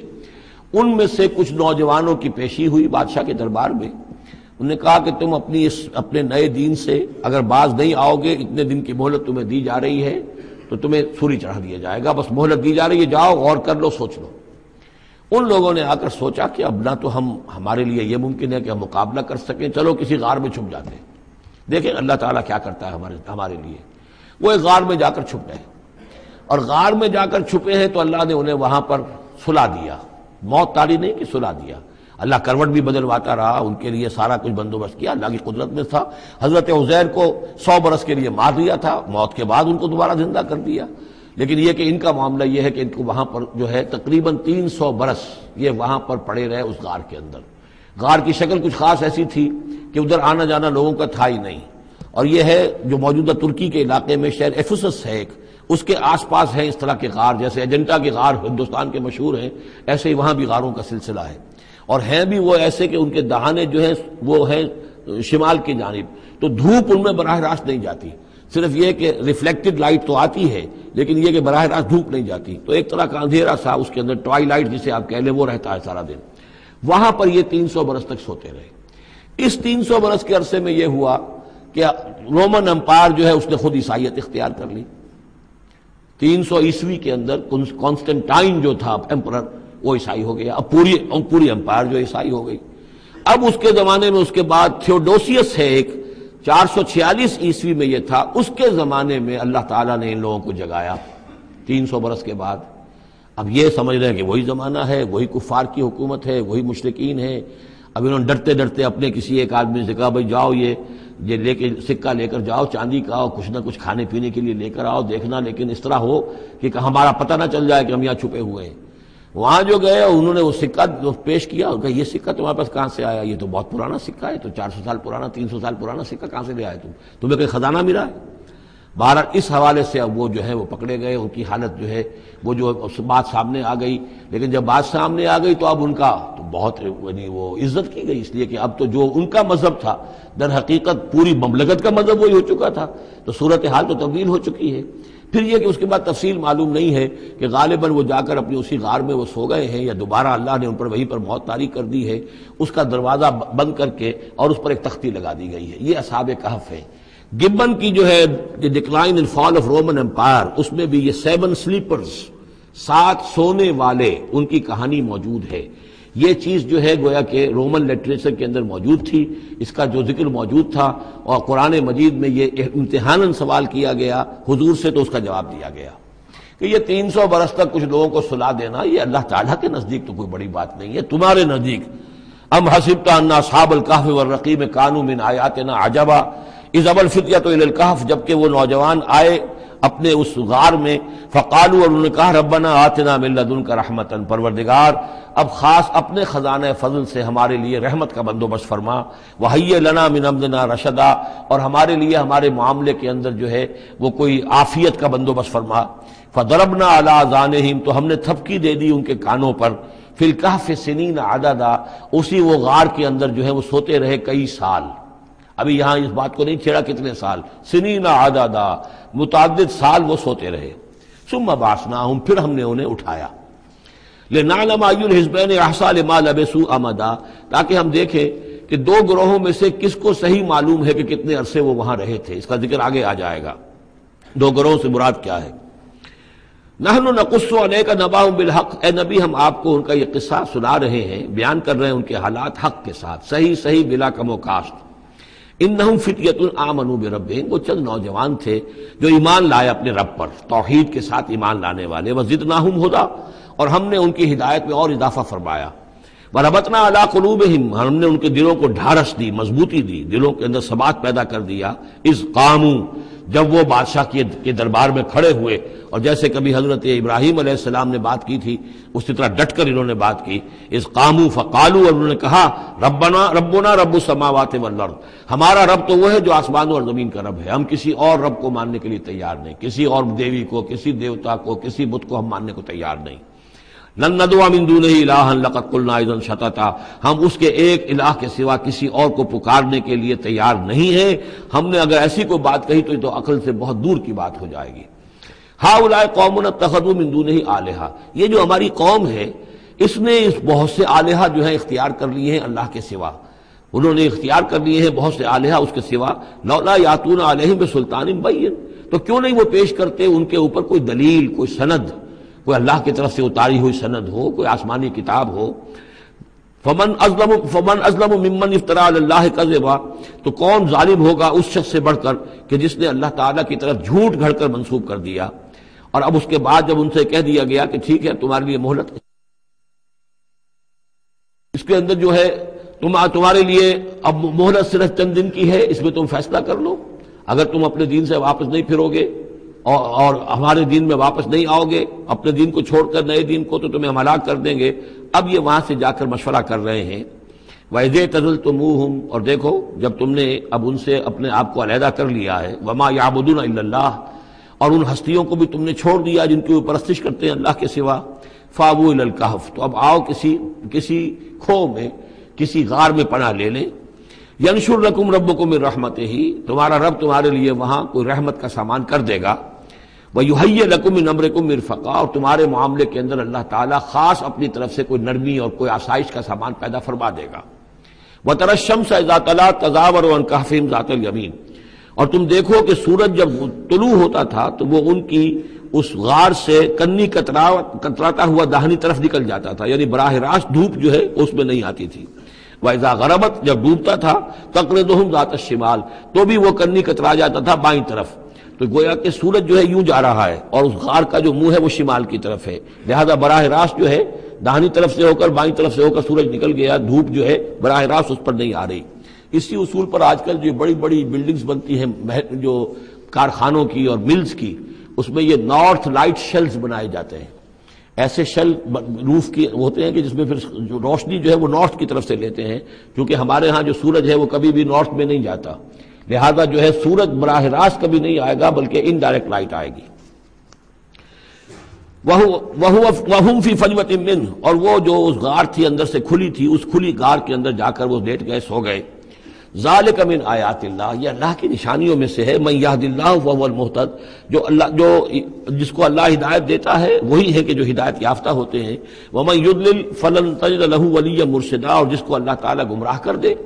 ان میں سے کچھ نوجوانوں کی پیشی ہوئی بادشاہ کے دربار میں۔ انہوں نے کہا کہ تم اپنے نئے دین سے اگر باز نہیں آؤ گے، اتنے دن کی مہلت تمہیں دی جا رہی ہے تو تمہیں سولی چڑھا دیا جائے گا، بس مہلت دی جا رہی ہے، جاؤ غور کر لو، سوچ لو۔ ان لوگوں نے آ کر سوچا کہ اب نہ تو ہمارے لیے یہ ممکن ہے کہ ہم مقابلہ کر سکیں، چلو کسی غار میں چھپ جاتے ہیں، دیکھیں اللہ تعالیٰ کیا کرتا ہے ہمارے لیے۔ وہ ایک غار میں جا کر چھپ گئے، اور غار میں جا کر چھپے ہیں تو اللہ نے انہیں وہاں پر سلا دیا، موت تاری نہیں کہ سلا دیا۔ اللہ کروٹ بھی بدلواتا رہا، ان کے لیے سارا کچھ بندوبست کیا، اللہ کی قدرت میں تھا۔ حضرت عزیر کو 100 برس کے لیے مار دیا تھا، موت کے بعد ان کو دوبارہ زندہ کر دیا۔ لیکن یہ کہ ان کا معاملہ یہ ہے کہ ان کو وہاں پر جو ہے تقریباً 300 برس یہ وہاں پر پڑے رہے اس غار کے اندر۔ غار کی شکل کچھ خاص ایسی تھی کہ ادھر آنا جانا لوگوں کا تھا ہی نہیں، اور یہ ہے جو موجودہ ترکی کے علاقے میں شہر ایفسس ہے ایک، اس کے آس پاس ہیں اس طرح کے غار، جیسے ایجنٹا کے غار ہندوستان کے مشہور ہیں، ایسے ہی وہاں بھی غاروں کا سلسلہ ہے، اور ہیں بھی وہ ایسے کہ ان کے دہانے جو ہیں وہ ہیں شمال کی جانب، تو دھوپ ان میں براہ راست نہیں جاتی، صرف یہ کہ ریفلیکٹڈ لائٹ تو آتی ہے لیکن یہ کہ براہ راست دھوپ نہیں جاتی، تو ایک طرح کا اندھیرا سا اس کے اندر، ٹوائی لائٹ جسے آپ کہہ لیں، وہ رہتا ہے سارا دن۔ وہاں پر یہ 300 برس تک سوتے رہے۔ اس 300 برس کے عرصے میں یہ ہوا کہ رومن امپائر جو ہے اس نے خود عیسائیت اختیار کر لی۔ 300 عیسوی کے اندر کانسٹنٹائن جو تھا ایمپرر، وہ عیسائی ہو گیا، اب پوری امپائر جو عیسائی ہو گئی۔ اب اس کے زمانے میں اس کے بعد تھیوڈوسیس ہے ایک، 446 عیسوی میں یہ تھا، اس کے زمانے میں اللہ تعالیٰ نے ان لوگوں کو جگایا 300 برس کے بعد۔ اب یہ سمجھ رہے ہیں کہ وہی زمانہ ہے، وہی کفار کی حکومت ہے، وہی مشرکین ہیں۔ اب انہوں نے ڈرتے ڈرتے اپنے کسی ایک آدمی سے کہا بھائی جاؤ یہ لے کے سکہ لے کر جاؤ، چاندی کا، اور کچھ نہ کچھ کھانے پینے کے لیے لے کر آؤ، دیکھنا لیکن اس طرح ہو کہ ہمارا پتہ نہ چل جائے کہ ہم یہاں چھپے ہوئے ہیں۔ وہاں جو گئے انہوں نے وہ سکہ پیش کیا، اور کہا یہ سکہ تمہارے پاس کہاں سے آیا؟ یہ تو بہت پرانا سکہ ہے، تو 400 سال پرانا، 300 سال پرانا سکہ کہاں سے لے آئے تمہیں کوئی خزانہ ملا ہے؟ بہرحال اس حوالے سے اب وہ جو ہے وہ پکڑے گئے، ان کی حالت جو ہے وہ جو بات سامنے آ گئی، لیکن جب بات سامنے آ گئی تو اب ان کا تو بہت یعنی وہ عزت کی گئی، اس لیے کہ اب تو جو ان کا مذہب تھا در حقیقت پوری مملکت کا مذہب وہی ہو چکا تھا، تو صورتحال تو تبدیل ہو چکی ہے۔ پھر یہ کہ اس کے بعد تفصیل معلوم نہیں ہے کہ غالباً وہ جا کر اپنی اسی غار میں وہ سو گئے ہیں، یا دوبارہ اللہ نے ان پر وہیں پر موت طاری کر دی ہے، اس کا دروازہ بند کر کے اور اس پر ایک تختی لگا دی گئی ہے۔ یہ اصحاب کہف ہے۔ گبن کی جو ہے decline and fall of Roman empire, اس میں بھی یہ 7 سلیپرز، 7 سونے والے، ان کی کہانی موجود ہے۔ یہ چیز جو ہے گویا کہ رومن لٹریچر کے اندر موجود تھی، اس کا جو ذکر موجود تھا، اور قرآن مجید میں یہ امتحاناً سوال کیا گیا حضور سے، تو اس کا جواب دیا گیا کہ یہ 300 برس تک کچھ لوگوں کو سلا دینا، یہ اللہ تعالیٰ کے نزدیک تو کوئی بڑی بات نہیں ہے، تمہارے نزدیک ام حسبت ان اصحاب الکہف والرقیم کانوا من آیاتنا عجبا اذ ابى الفتية الى الکہف، جبکہ وہ نوجوان آئے اپنے اس غار میں، فقالوا، اور انہوں نے کہا ربنا آتنا من لدنک رحمتا، پروردگار اب خاص اپنے خزانہ فضل سے ہمارے لیے رحمت کا بندوبست فرما، وہیئ لنا من امرنا رشدا، اور ہمارے لیے ہمارے معاملے کے اندر جو ہے وہ کوئی عافیت کا بندوبست فرما، فضربنا علی آذانہم، تو ہم نے تھپکی دے دی ان کے کانوں پر، فی الکہف سنین عددا، اسی وہ غار کے اندر جو ہے وہ سوتے رہے کئی سال۔ ابھی یہاں اس بات کو نہیں چھیڑا کتنے سال، سنین عددا، متعدد سال وہ سوتے رہے۔ ثم بعثناہم، پھر ہم نے انہیں اٹھایا، لنعلم ای الحزبین احصیٰ لما لبثوا امدا، تاکہ ہم دیکھیں کہ 2 گروہوں میں سے کس کو صحیح معلوم ہے کہ کتنے عرصے وہ وہاں رہے تھے۔ اس کا ذکر آگے آ جائے گا 2 گروہوں سے مراد کیا ہے۔ نحن نقص علیک نبأہم بالحق، اے نبی ہم آپ کو ان کا یہ قصہ سنا رہے ہیں، بیان کر رہے ہیں ان کے حالات حق کے ساتھ، صحیح بلا کم و کاسٹ۔ انہم فتیۃ آمنوا بربہم، وہ چند نوجوان تھے جو ایمان لائے اپنے رب پر، توحید کے ساتھ ایمان لانے والے، وزدناہم ہدی، اور ہم نے ان کی ہدایت میں اور اضافہ فرمایا، وربطنا علی قلوبہم، ہم نے ان کے دلوں کو ڈھارس دی، مضبوطی دی، دلوں کے اندر ثبات پیدا کر دیا، اذ قاموا، جب وہ بادشاہ کے دربار میں کھڑے ہوئے، اور جیسے کبھی حضرت ابراہیم علیہ السلام نے بات کی تھی اسی طرح ڈٹ کر انہوں نے بات کی، اذ قاموا فقالوا، اور انہوں نے کہا ربنا رب السماوات والارض، ہمارا رب تو وہ ہے جو آسمانوں اور زمین کا رب ہے، ہم کسی اور رب کو ماننے کے لیے تیار نہیں، کسی اور دیوی کو، کسی دیوتا کو، کسی بت کو ہم ماننے کو تیار نہیں۔ لن ندعو من دونہ الہا لقد قلنا اذا شططا، ہم اس کے ایک الہ کے سوا کسی اور کو پکارنے کے لیے تیار نہیں ہیں، ہم نے اگر ایسی کوئی بات کہی تو یہ تو عقل سے بہت دور کی بات ہو جائے گی۔ ہؤلاء قوم اتخذوا من دونہ آلہہ، یہ جو ہماری قوم ہے اس نے اس بہت سے آلہہ جو ہیں اختیار کر لیے ہیں اللہ کے سوا، انہوں نے اختیار کر لیے ہیں بہت سے آلہہ اس کے سوا، لولا یاتون علیہم بسلطان بین، تو کیوں نہیں وہ پیش کرتے ان کے اوپر کوئی دلیل، کوئی سند، کوئی اللہ کی طرف سے اتاری ہوئی سند ہو، کوئی آسمانی کتاب ہو۔ فمن ازلم ممن افتری علی اللہ کذبا، تو کون ظالم ہوگا اس شخص سے بڑھ کر کہ جس نے اللہ تعالیٰ کی طرف جھوٹ گھڑ کر منسوب کر دیا۔ اور اب اس کے بعد جب ان سے کہہ دیا گیا کہ ٹھیک ہے تمہارے لیے مہلت، اس کے اندر جو ہے تمہارے لیے اب مہلت صرف چند دن کی ہے، اس میں تم فیصلہ کر لو، اگر تم اپنے دین سے واپس نہیں پھرو گے اور ہمارے دین میں واپس نہیں آؤ گے، اپنے دین کو چھوڑ کر نئے دین کو، تو تمہیں ہم ہلاک کر دیں گے۔ اب یہ وہاں سے جا کر مشورہ کر رہے ہیں۔ وَإِذِ اعْتَزَلْتُمُوهُمْ، اور دیکھو جب تم نے اب ان سے اپنے آپ کو علیحدہ کر لیا ہے، وَمَا يَعْبُدُونَ إِلَّا اللَّهَ، اور ان ہستیوں کو بھی تم نے چھوڑ دیا جن کی وہ پرستش کرتے ہیں اللہ کے سوا، فَآوُوا إِلَى الْكَهْفِ، تو اب آؤ کسی کھو میں، کسی غار میں پناہ لے لیں، يَنشُرْ لَكُمْ رَبُّكُم مِّن رَحْمَتِهِ، تمہارا رب تمہارے لیے وہاں کوئی رحمت کا سامان کر دے گا، وَيُهَيِّئْ لَكُم مِّنْ أَمْرِكُم مِّرْفَقًا، اور تمہارے معاملے کے اندر اللہ تعالیٰ خاص اپنی طرف سے کوئی نرمی اور کوئی آسائش کا سامان پیدا فرما دے گا۔ وَتَرَى الشَّمْسَ إِذَا طَلَعَت تَزَاوَرُ عَنْ كَهْفِهِمْ ذَاتَ الْيَمِينِ، اور تم دیکھو کہ سورج جب طلوع ہوتا تھا تو وہ ان کی اس غار سے کنی کتراتا ہوا داہنی طرف نکل جاتا تھا، یعنی براہ راست دھوپ جو ہے اس میں نہیں آتی تھی۔ وَإِذَا غَرَبَتْ، جب ڈوبتا تھا، تَقْرِضُهُمْ ذَاتَ الشِّمَالِ، تو بھی وہ کنی کترا جاتا تھا بائیں طرف، تو گویا کہ سورج جو ہے یوں جا رہا ہے اور اس غار کا جو منہ ہے وہ شمال کی طرف ہے، لہذا براہ راست جو ہے داہنی طرف سے ہو کر بائیں طرف سے ہو کر سورج نکل گیا، دھوپ جو ہے براہ راست اس پر نہیں آ رہی۔ اسی اصول پر آج کل جو بڑی بڑی بلڈنگز بنتی ہیں جو کارخانوں کی اور ملز کی، اس میں یہ نارتھ لائٹ شیلز بنائے جاتے ہیں، ایسے شیل روف کی ہوتے ہیں کہ جس میں پھر جو روشنی جو ہے وہ نارتھ کی طرف سے لیتے ہیں، کیونکہ ہمارے ہاں جو سورج ہے وہ کبھی بھی نارتھ میں نہیں جاتا، لہذا جو ہے سورج براہ راست کبھی نہیں آئے گا بلکہ انڈائریکٹ لائٹ آئے گی۔ وَهُمْ فِي فَجْوَةٍ مِّنْهُ، اور وہ جو اس غار تھی اندر سے کھلی تھی، اس کھلی غار کے اندر جا کر وہ لیٹ گئے، سو گئے۔ ذَلِكَ مِنْ آیَاتِ اللَّهِ، یہ اللہ کی نشانیوں میں سے ہے، مَن يَهْدِ اللَّهُ فَهُوَ الْمُهْتَدِ، جو جس کو اللہ ہدایت دیتا ہے وہی ہے کہ جو ہدایت یافتہ ہوتے ہیں، وَمَن يُضْلِلْ فَلَن تَجِدَ لَهُ وَلِيًّا مُرْشِدًا، اور جس کو اللہ تعالیٰ گمراہ کر دے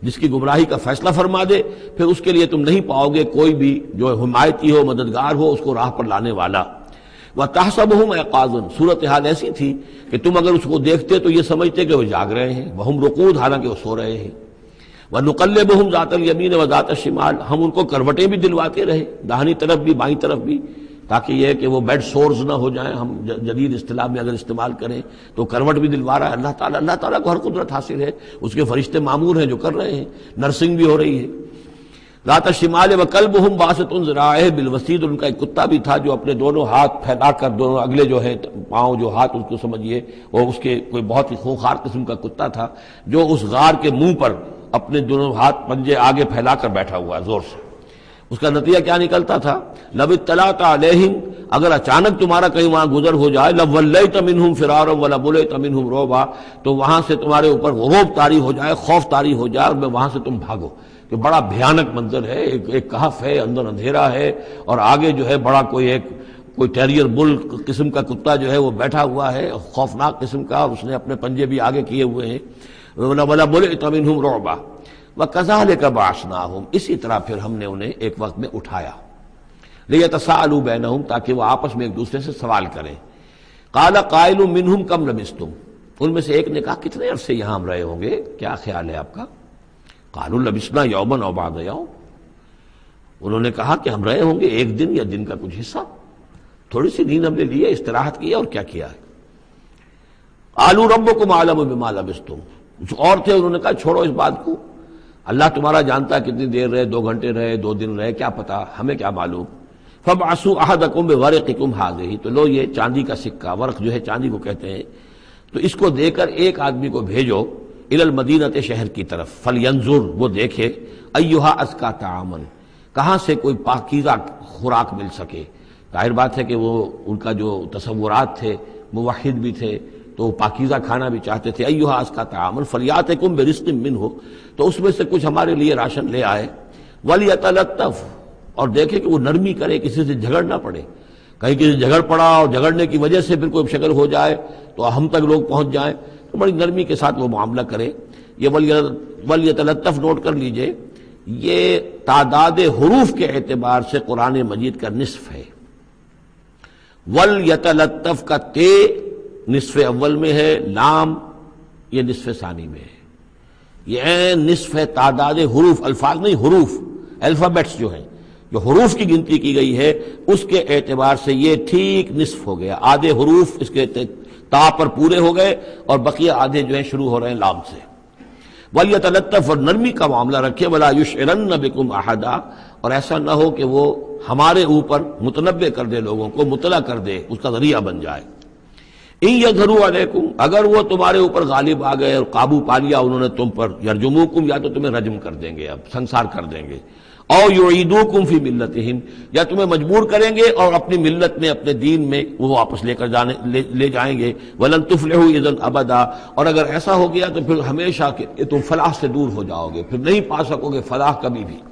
جس کی گمراہی کا فیصلہ فرما دے، پھر اس کے لیے تم نہیں پاؤ گے کوئی بھی جو حمایتی ہو، مددگار ہو، اس کو راہ پر لانے والا۔ وَتَحْسَبُهُمْ أَيْقَاظًا، صورتحال ایسی تھی کہ تم اگر اس کو دیکھتے تو یہ سمجھتے کہ وہ جاگ رہے ہیں، وَهُمْ رُقُودٌ، حالانکہ وہ سو رہے ہیں۔ وَنُقَلِّبُهُمْ ذَاتَ الْيَمِينِ وَذَاتَ الشِّمَالِ، ہم ان کو کروٹیں بھی دلواتے رہے، داہنی طرف بھی بائیں طرف بھی، تاکہ یہ کہ وہ بیڈ سورز نہ ہو جائیں، ہم جدید اصطلاح میں اگر استعمال کریں تو کروٹ بھی دلوا رہا ہے اللہ تعالیٰ۔ اللہ تعالیٰ کو ہر قدرت حاصل ہے، اس کے فرشتے معمور ہیں جو کر رہے ہیں، نرسنگ بھی ہو رہی ہے۔ ذات الشمال وکلبہم باسط ذراعیہ بالوسید، ان کا ایک کتا بھی تھا جو اپنے دونوں ہاتھ پھیلا کر، دونوں اگلے جو ہیں پاؤں جو ہاتھ اس کو سمجھیے، وہ اس کے کوئی بہت ہی خونخوار قسم کا کتا تھا جو اس غار کے منہ پر اپنے دونوں ہاتھ پنجے آگے پھیلا کر بیٹھا ہوا ہے زور سے۔ اس کا نتیجہ کیا نکلتا تھا؟ لو اطلعت علیہم، اگر اچانک تمہارا کہیں وہاں گزر ہو جائے، لولیت منہم فرارا ولملئت منہم رعبا، تو وہاں سے تمہارے اوپر رعب طاری ہو جائے، خوف طاری ہو جائے، اور وہاں سے تم بھاگو کہ بڑا بھیانک منظر ہے، ایک کہف ہے، اندر اندھیرا ہے، اور آگے جو ہے بڑا کوئی ٹیریئر بل قسم کا کتا جو ہے وہ بیٹھا ہوا ہے، خوفناک قسم کا، اور اس نے اپنے پنجے بھی آگے کیے ہوئے ہیں۔ وَلَمُلِئْتَ مِنْهُمْ رُعْبًا وَكَذَلِكَ بَعَثْنَاهُمْ، اسی طرح پھر ہم نے انہیں ایک وقت میں اٹھایا، لِيَتَسَاءَلُوا بَيْنَهُمْ، تاکہ وہ آپس میں ایک دوسرے سے سوال کریں۔ قَالَ قَائِلٌ مِّنْهُمْ كَمْ لَبِثْتُمْ، ان میں سے ایک نے کہا کتنے عرصے یہاں ہم رہے ہوں گے، کیا خیال ہے آپ کا؟ قَالُوا لَبِثْنَا يَوْمًا أَوْ بَعْضَ يَوْمٍ، انہوں نے کہا کہ ہم رہے ہوں گے ایک دن یا دن کا کچھ حصہ، تھوڑی سی نیند ہم نے لی ہے، استراحت کی ہے، اور کیا کیا ہے۔ قَالُوا رَبُّكُمْ أَعْلَمُ بِمَا لَبِثْتُمْ، کچھ اور تھے، انہوں نے کہا چھوڑو اس بات کو، اللہ تمہارا جانتا ہے کتنی دیر رہے، 2 گھنٹے رہے، 2 دن رہے، کیا پتا، ہمیں کیا معلوم۔ فَابْعَثُوا أَحَدَكُمْ بِوَرِقِكُمْ هَٰذِهِ، تو لو یہ چاندی کا سکہ، ورق جو ہے چاندی کو کہتے ہیں، تو اس کو دے کر ایک آدمی کو بھیجو الی المدینۃ، شہر کی طرف، فَلْيَنظُرْ، وہ دیکھے، أَيُّهَا أَزْكَىٰ طَعَامًا، کہاں سے کوئی پاکیزہ خوراک مل سکے۔ ظاہر بات ہے کہ وہ ان کا جو تصورات تھے، موحد بھی تھے تو پاکیزہ کھانا بھی چاہتے تھے۔ ایھا ازکیٰ طعاما فلیاتکم برزق منہ، تو اس میں سے کچھ ہمارے لیے راشن لے آئے۔ ولیتلطف، اور دیکھے کہ وہ نرمی کرے، کسی سے جھگڑ نہ پڑے، کہیں کسی سے جھگڑ پڑا اور جھگڑنے کی وجہ سے پھر کوئی شکل ہو جائے تو ہم تک لوگ پہنچ جائیں، تو بڑی نرمی کے ساتھ وہ معاملہ کرے۔ یہ ولیتلطف نوٹ کر لیجئے، یہ تعداد حروف کے اعتبار سے قرآن مجید کا نصف ہے۔ ولیتلطف کا تے نصف اول میں ہے، لام یہ نصف ثانی میں ہے، یہ نصف ہے تعداد حروف، الفاظ نہیں، حروف، الفابیٹس جو ہیں، جو حروف کی گنتی کی گئی ہے اس کے اعتبار سے یہ ٹھیک نصف ہو گیا، آدھے حروف اس کے تا پر پورے ہو گئے اور بقیہ آدھے جو ہیں شروع ہو رہے ہیں لام سے۔ ولیتلطف، اور نرمی کا معاملہ رکھے، ولا یشعرن بکم احدا، اور ایسا نہ ہو کہ وہ ہمارے اوپر متنبع کر دے، لوگوں کو مطلع کر دے، اس کا ذریعہ بن جائے۔ ان یظہروا علیکم، اگر وہ تمہارے اوپر غالب آ گئے اور قابو پا لیا انہوں نے تم پر، یرجموکم، یا تو تمہیں رجم کر دیں گے، اب سنسار کر دیں گے، او یعیدوکم فی ملتہم، یا تمہیں مجبور کریں گے اور اپنی ملت میں، اپنے دین میں وہ واپس لے جائیں گے۔ ولن تفلحوا اذا ابدا، اور اگر ایسا ہو گیا تو پھر ہمیشہ کہ تم فلاح سے دور ہو جاؤ گے، پھر نہیں پا سکو گے فلاح کبھی بھی۔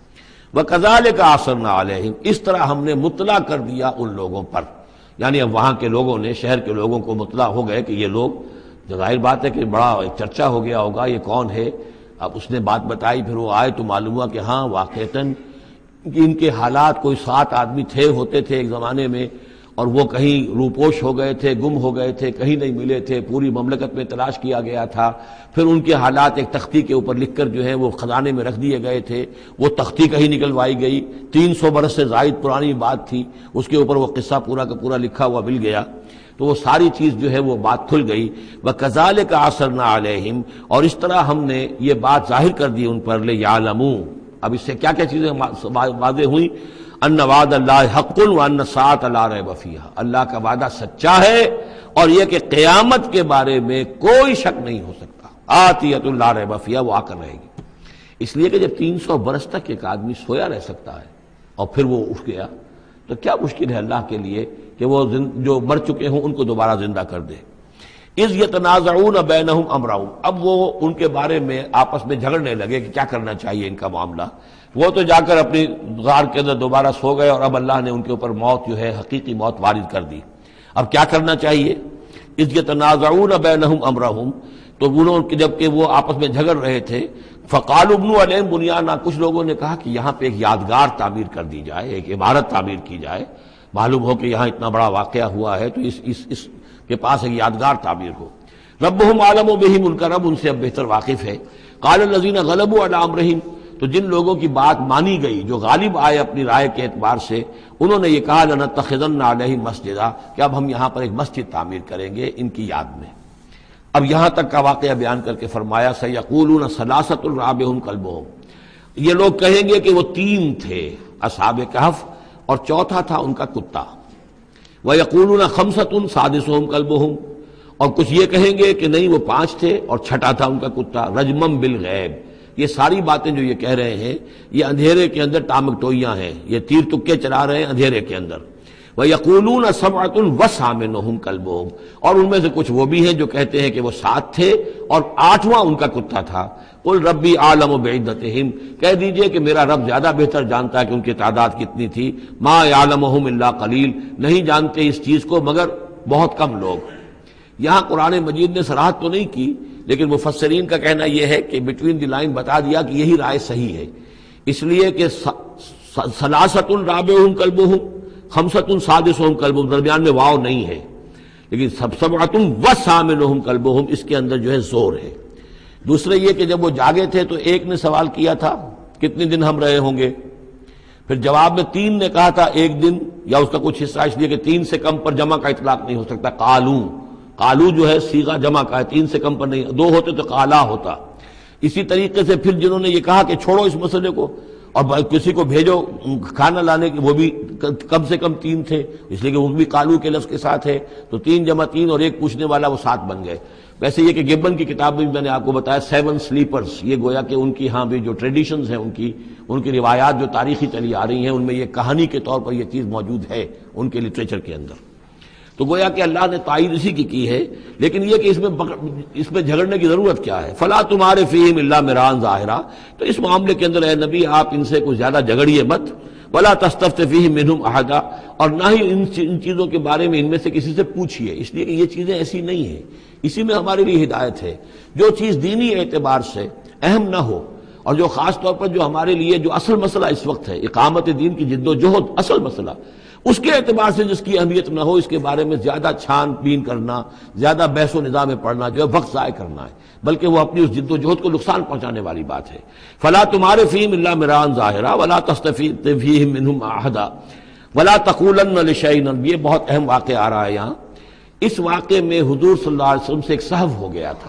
وکذالک اثرنا علیہم، اس طرح ہم نے مطلع کر دیا ان لوگوں پر، یعنی اب وہاں کے لوگوں نے، شہر کے لوگوں کو مطلع ہو گئے کہ یہ لوگ، ظاہر بات ہے کہ بڑا ایک چرچا ہو گیا ہوگا، یہ کون ہے۔ اب اس نے بات بتائی، پھر وہ آئے تو معلوم ہوا کہ ہاں واقعتاً ان کے حالات، کوئی 7 آدمی ہوتے تھے ایک زمانے میں، اور وہ کہیں روپوش ہو گئے تھے، گم ہو گئے تھے، کہیں نہیں ملے تھے، پوری مملکت میں تلاش کیا گیا تھا، پھر ان کے حالات ایک تختی کے اوپر لکھ کر جو ہے وہ خزانے میں رکھ دیے گئے تھے، وہ تختی کہیں نکلوائی گئی، 300 برس سے زائد پرانی بات تھی، اس کے اوپر وہ قصہ پورا کا پورا لکھا ہوا مل گیا، تو وہ ساری چیز جو ہے وہ بات کھل گئی۔ وَكَذَلِكَ عَثَرْنَا عَلَيْهِمْ، اور اس طرح ہم نے یہ بات ظاہر کر دی ان پر، لِيَعْلَمُوا، اب اس سے کیا کیا چیزیں واضح ہوئیں، ان وعد اللہ حق وان الساعۃ لا ریب فیہا، اللہ کا وعدہ سچا ہے اور یہ کہ قیامت کے بارے میں کوئی شک نہیں ہو سکتا، آتیۃ لا ریب فیہا، وہ آ کر رہے گی۔ اس لیے کہ جب 300 برس تک ایک آدمی سویا رہ سکتا ہے اور پھر وہ اٹھ گیا تو کیا مشکل ہے اللہ کے لیے کہ وہ جو مر چکے ہوں ان کو دوبارہ زندہ کر دے۔ اذ یتنازعون بینہم امرہم، اب وہ ان کے بارے میں آپس میں جھگڑنے لگے کہ کیا کرنا چاہیے ان کا معاملہ، وہ تو جا کر اپنی غار کے اندر دوبارہ سو گئے اور اب اللہ نے ان کے اوپر موت جو ہے حقیقی موت وارد کر دی، اب کیا کرنا چاہیے۔ اذ یتنازعون بینہم امرہم، تو انہوں نے جب کہ وہ آپس میں جھگڑ رہے تھے، فقالوا ابنوا علیہم بنیانا، کچھ لوگوں نے کہا کہ یہاں پہ ایک یادگار تعمیر کر دی جائے، ایک عمارت تعمیر کی جائے، معلوم ہو کہ یہاں اتنا بڑا واقعہ ہوا ہے تو اس کے پاس ایک یادگار تعمیر ہو۔ ربهم اعلم بہم، ان کا رب ان سے اب بہتر واقف ہے۔ قال الذین غلبوا علی امرہم، تو جن لوگوں کی بات مانی گئی، جو غالب آئے اپنی رائے کے اعتبار سے، انہوں نے یہ کہا لنتخذن علیہم مسجدا، کہ اب ہم یہاں پر ایک مسجد تعمیر کریں گے ان کی یاد میں۔ اب یہاں تک کا واقعہ بیان کر کے فرمایا سیقولون ثلاثۃ رابعہم کلبہم، یہ لوگ کہیں گے کہ وہ 3 تھے اصحاب کہف اور چوتھا تھا ان کا کتا۔ ویقولون خمسۃ سادسہم کلبہم، اور کچھ یہ کہیں گے کہ نہیں وہ 5 تھے اور چھٹا تھا ان کا کتا، رجمم بالغیب۔ یہ ساری باتیں جو یہ کہہ رہے ہیں یہ اندھیرے کے اندر ٹامک ٹوئیاں ہیں، یہ تیر تکے چلا رہے ہیں اندھیرے کے اندر۔ وَيَقُولُونَ سَبْعَةٌ وَثَامِنُهُمْ كَلْبُهُمْ، اور ان میں سے کچھ وہ بھی ہیں جو کہتے ہیں کہ وہ 7 تھے اور 8واں ان کا کتا تھا۔ قُلْ رَبِّي أَعْلَمُ بِعِدَّتِهِمْ، کہہ دیجئے کہ میرا رب زیادہ بہتر جانتا ہے کہ ان کی تعداد کتنی تھی۔ مَا يَعْلَمُهُمْ إِلَّا قَلِيلٌ، نہیں جانتے اس چیز کو مگر بہت کم لوگ۔ یہاں قرآن مجید نے صراحت تو نہیں کی، لیکن مفسرین کا کہنا یہ ہے کہ بٹوین دی لائن بتا دیا کہ یہی رائے صحیح ہے، اس لیے کہ ثلاثۃ رابعہم کلبہم، خمسۃ سادسہم کلبہم، درمیان میں واو نہیں ہے، لیکن سبعۃ وثامنہم کلبہم اس کے اندر جو ہے زور ہے۔ دوسرے یہ کہ جب وہ جاگے تھے تو ایک نے سوال کیا تھا کتنے دن ہم رہے ہوں گے، پھر جواب میں 3 نے کہا تھا 1 دن یا اس کا کچھ حصہ، اس لیے کہ 3 سے کم پر جمع کا اطلاق نہیں ہو سکتا۔ قالو جو ہے صیغہ جمع کا ہے، 3 سے کم پر نہیں، 2 ہوتے تو قالا ہوتا۔ اسی طریقے سے پھر جنہوں نے یہ کہا کہ چھوڑو اس مسئلے کو اور کسی کو بھیجو کھانا لانے کے، وہ بھی کم سے کم 3 تھے، اس لیے کہ وہ بھی قالو کے لفظ کے ساتھ ہے، تو 3 جمع 3 اور ایک پوچھنے والا، وہ 7 بن گئے۔ ویسے یہ کہ گبن کی کتاب میں بھی میں نے آپ کو بتایا 7 سلیپرز، یہ گویا کہ ان کی ہاں بھی جو ٹریڈیشنز ہیں، ان کی روایات جو تاریخی چلی آ رہی ہیں، ان میں یہ کہانی کے طور پر یہ چیز موجود ہے ان کے لٹریچر کے اندر۔ تو گویا کہ اللہ نے تائید اسی کی ہے، لیکن یہ کہ اس میں جھگڑنے کی ضرورت کیا ہے؟ فلا تمہارے فیہم الا مران ظاہرا، تو اس معاملے کے اندر اے نبی آپ ان سے کچھ زیادہ جھگڑیے مت۔ ولا تستفت فیہم منہم احدا، اور نہ ہی ان چیزوں کے بارے میں ان میں سے کسی سے پوچھیے، اس لیے کہ یہ چیزیں ایسی نہیں ہیں، اسی میں ہمارے لیے ہدایت ہے۔ جو چیز دینی اعتبار سے اہم نہ ہو، اور جو خاص طور پر جو ہمارے لیے جو اصل مسئلہ اس وقت ہے، اقامت دین کی جد و جہد اصل مسئلہ، اس کے اعتبار سے جس کی اہمیت نہ ہو، اس کے بارے میں زیادہ چھان بین کرنا، زیادہ بحث و نظام میں پڑھنا جو ہے وقت ضائع کرنا ہے، بلکہ وہ اپنی اس جد و جہد کو نقصان پہنچانے والی بات ہے۔ فلا تمہارے فیہم الا مران ظاہرا ولا تستفت فیہم منہم احدا ولا تقولن لشیء، یہ بہت اہم واقعہ آ رہا ہے یہاں۔ اس واقعے میں حضور صلی اللہ علیہ وسلم سے ایک سہو ہو گیا تھا۔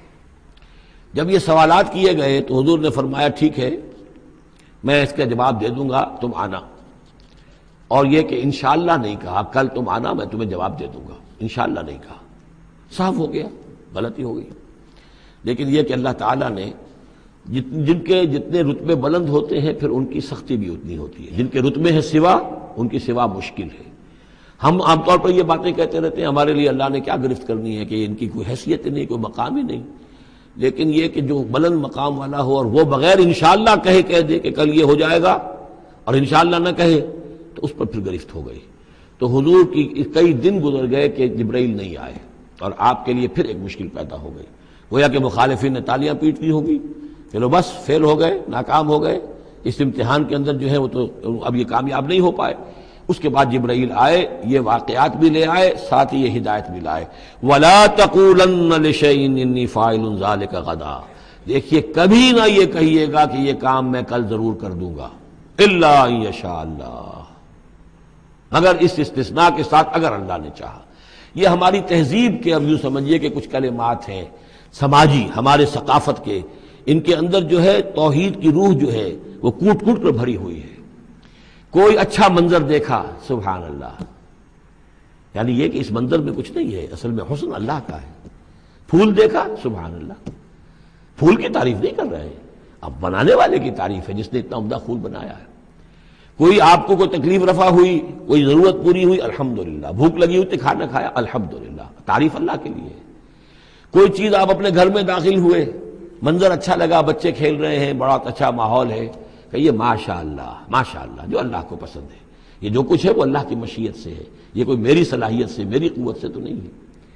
جب یہ سوالات کیے گئے تو حضور نے فرمایا ٹھیک ہے میں اس کا جواب دے دوں گا، تم آنا۔ اور یہ کہ انشاءاللہ نہیں کہا، کل تم آنا میں تمہیں جواب دے دوں گا، انشاءاللہ نہیں کہا، صاف ہو گیا، غلطی ہو گئی۔ لیکن یہ کہ اللہ تعالیٰ نے جن کے جتنے رتبے بلند ہوتے ہیں پھر ان کی سختی بھی اتنی ہوتی ہے، جن کے رتبے ہیں سوا، ان کی سوا مشکل ہے۔ ہم عام طور پر یہ باتیں کہتے رہتے ہیں ہمارے لیے اللہ نے کیا گرفت کرنی ہے کہ ان کی کوئی حیثیت ہی نہیں، کوئی مقام ہی نہیں، لیکن یہ کہ جو بلند مقام والا ہو اور وہ بغیر انشاءاللہ کہہ دے کہ کل یہ ہو جائے گا اور انشاءاللہ نہ کہے تو اس پر پھر گرفت ہو گئی۔ تو حضور کی کئی دن گزر گئے کہ جبرائیل نہیں آئے اور آپ کے لیے پھر ایک مشکل پیدا ہو گئی، گویا کہ مخالفین نے تالیاں پیٹ دی ہوگی، چلو بس فیل ہو گئے، ناکام ہو گئے اس امتحان کے اندر جو ہے، وہ تو اب یہ کامیاب نہیں ہو پائے۔ اس کے بعد جبرائیل آئے، یہ واقعات بھی لے آئے، ساتھ ہی یہ ہدایت بھی لائے۔ وَلَا تَقُولَنَّ لِشَيْءٍ إِنِّي فَاعِلٌ ذَلِكَ غَدًا، دیکھیے کبھی نہ یہ کہیے گا کہ یہ کام میں کل ضرور کر دوں گا، إِلَّا أَن يَشَاءَ اللَّهُ، مگر اس استثناء کے ساتھ اگر اللہ نے چاہا۔ یہ ہماری تہذیب کے اب یوں سمجھیے کہ کچھ کلمات ہیں سماجی، ہمارے ثقافت کے، ان کے اندر جو ہے توحید کی روح جو ہے وہ کوٹ کوٹ کر بھری ہوئی ہے۔ کوئی اچھا منظر دیکھا، سبحان اللہ، یعنی یہ کہ اس منظر میں کچھ نہیں ہے، اصل میں حسن اللہ کا ہے۔ پھول دیکھا، سبحان اللہ، پھول کی تعریف نہیں کر رہے ہیں، اب بنانے والے کی تعریف ہے جس نے اتنا عمدہ پھول بنایا ہے۔ کوئی آپ کو کوئی تکلیف رفع ہوئی، کوئی ضرورت پوری ہوئی، الحمدللہ، بھوک لگی ہوئی تو کھانا کھایا، الحمدللہ، تعریف اللہ کے لیے ہے۔ کوئی چیز آپ اپنے گھر میں داخل ہوئے، منظر اچھا لگا، بچے کھیل رہے ہیں، بڑا اچھا ماحول ہے، کہیے ماشاءاللہ ماشاءاللہ، جو اللہ کو پسند ہے۔ یہ جو کچھ ہے وہ اللہ کی مشیت سے ہے، یہ کوئی میری صلاحیت سے، میری قوت سے تو نہیں ہے۔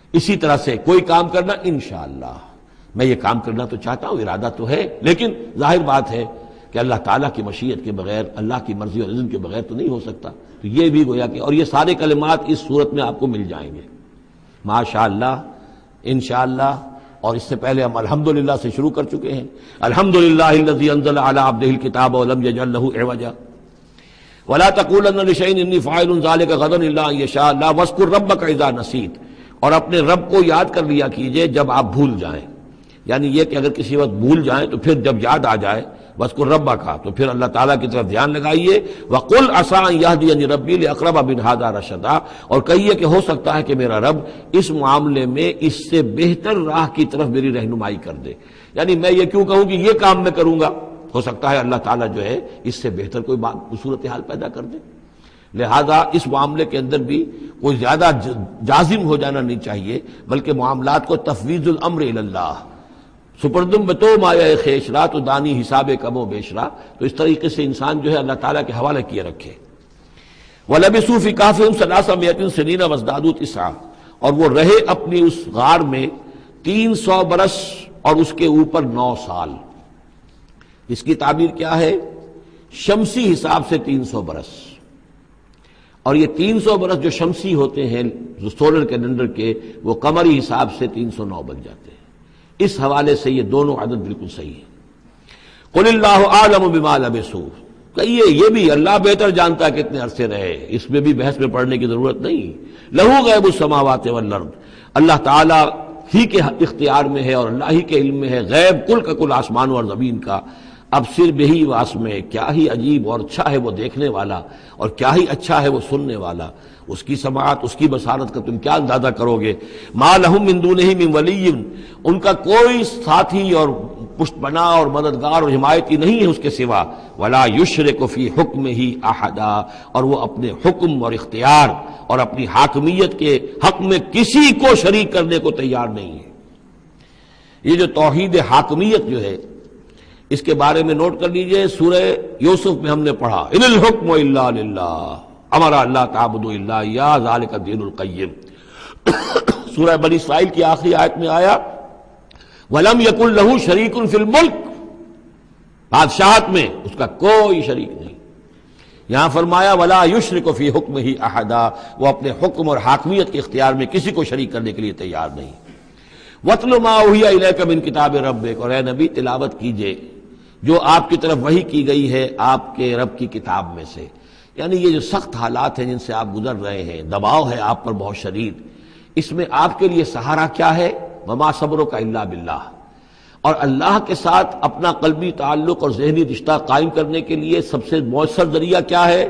اسی طرح سے کوئی کام کرنا انشاءاللہ، میں یہ کام کرنا تو چاہتا ہوں، ارادہ تو ہے، لیکن ظاہر بات ہے کہ اللہ تعالیٰ کی مشیت کے بغیر، اللہ کی مرضی اور اذن کے بغیر تو نہیں ہو سکتا. تو یہ بھی گویا کہ، اور یہ سارے کلمات اس صورت میں آپ کو مل جائیں گے، ماشاءاللہ، انشاءاللہ. اور اس سے پہلے ہم الحمدللہ سے شروع کر چکے ہیں. الحمدللہ الذی انزل علی عبدہ الکتاب ولم یجعل لہ عوجا ولا تقولن لشیء انی فاعل ذلک غدا الا ان یشاء اللہ واذکر ربک اذا نسیت. اور اپنے رب کو یاد کر لیا کیجئے جب آپ بھول جائیں، یعنی یہ کہ اگر کسی وقت بھول جائیں تو پھر جب یاد آ جائے وَاذْكُرْ رَبَّكَ، تو پھر اللہ تعالیٰ کی طرف دھیان لگائیے. وَقُلْ عَسَىٰ أَن يَهْدِيَنِ رَبِّي لِأَقْرَبَ مِنْ هَٰذَا رَشَدًا، اور کہیے کہ ہو سکتا ہے کہ میرا رب اس معاملے میں اس سے بہتر راہ کی طرف میری رہنمائی کر دے. یعنی میں یہ کیوں کہوں کہ یہ کام میں کروں گا، ہو سکتا ہے اللہ تعالیٰ جو ہے اس سے بہتر کوئی صورتحال پیدا کر دے. لہذا اس معاملے کے اندر بھی کوئی زیادہ جازم ہو جانا نہیں چاہیے، بلکہ معاملات کو تفویض الامر الی اللہ، سپردم بتو مایا خیشرا تو دانی حساب کم و بیشرا. تو اس طریقے سے انسان جو ہے اللہ تعالیٰ کے حوالے کیے رکھے. وَلَبِثُوا فِي كَهْفِهِمْ 300 سنین وازدادوا تسعا، اور وہ رہے اپنی اس غار میں 300 برس اور اس کے اوپر 9 سال. اس کی تعبیر کیا ہے؟ شمسی حساب سے 300 برس، اور یہ 300 برس جو شمسی ہوتے ہیں جو سولر کیلنڈر کے، وہ قمری حساب سے 309 بن جاتے ہیں. اس حوالے سے یہ دونوں عدد بالکل صحیح ہے. قل اللہ اعلم بما لبثوا، کہیے یہ بھی اللہ بہتر جانتا ہے کتنے عرصے رہے، اس میں بھی بحث میں پڑھنے کی ضرورت نہیں. لہو غیب السماوات والارض، اللہ تعالیٰ ہی کے اختیار میں ہے اور اللہ ہی کے علم میں ہے غیب کل کا کل آسمان اور زمین کا. اب صرف بہی واسمع، کیا ہی عجیب اور اچھا ہے وہ دیکھنے والا، اور کیا ہی اچھا ہے وہ سننے والا. اس کی سماعت، اس کی بصارت کا تم کیا اندازہ کرو گے. ما لہم من دونہ من ولی، ان کا کوئی ساتھی اور پشت پناہ اور مددگار اور حمایتی نہیں ہے اس کے سوا. ولا یشرک فی حکمہ احدا، اور وہ اپنے حکم اور اختیار اور اپنی حاکمیت کے حق میں کسی کو شریک کرنے کو تیار نہیں ہے. یہ جو توحید حاکمیت جو ہے، اس کے بارے میں نوٹ کر لیجئے. سورہ یوسف میں ہم نے پڑھا ان الحکم الا للہ امر اللہ تعبدوا الا ایاہ ذلک الدین القیم. سورہ بنی اسرائیل کی آخری آیت میں آیا وَلَمْ يَكُنْ لَهُ شَرِيكٌ فِي الْمُلْكِ، بادشاہت میں اس کا کوئی شریک نہیں. یہاں فرمایا وَلَا يُشْرِكُ فِي حُكْمِهِ أَحَدًا، وہ اپنے حکم اور حاکمیت کے اختیار میں کسی کو شریک کرنے کے لیے تیار نہیں. وَاتْلُ مَا أُوحِيَ إِلَيْكَ مِن كِتَابِ رَبِّكَ، اور اے نبی تلاوت کیجئے جو آپ کی طرف وحی کی گئی ہے آپ کے رب کی کتاب میں سے. یعنی یہ جو سخت حالات ہیں جن سے آپ گزر رہے ہیں، دباؤ ہے آپ پر بہت شدید، اس میں آپ کے لیے سہارا کیا ہے؟ وما صبرک الا باللہ. اور اللہ کے ساتھ اپنا قلبی تعلق اور ذہنی رشتہ قائم کرنے کے لیے سب سے مؤثر ذریعہ کیا ہے؟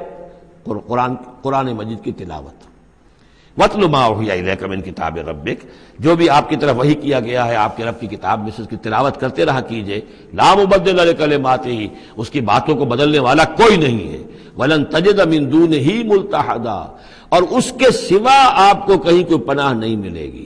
قرآن مجید کی تلاوت. وَاتْلُ مَا أُوحِيَ إِلَيْكَ مِن كِتَابِ رَبِّكَ، جو بھی آپ کی طرف وحی کیا گیا ہے آپ کے رب کی کتاب میں سے، اس کی تلاوت کرتے رہا کیجئے. لا مبدل لکلماتہ، اس کی باتوں کو بدلنے والا کوئی نہیں ہے. وَلَن تَجِدَ مِن دُونِهِ مُلْتَحَدًا، اور اس کے سوا آپ کو کہیں کوئی پناہ نہیں ملے گی.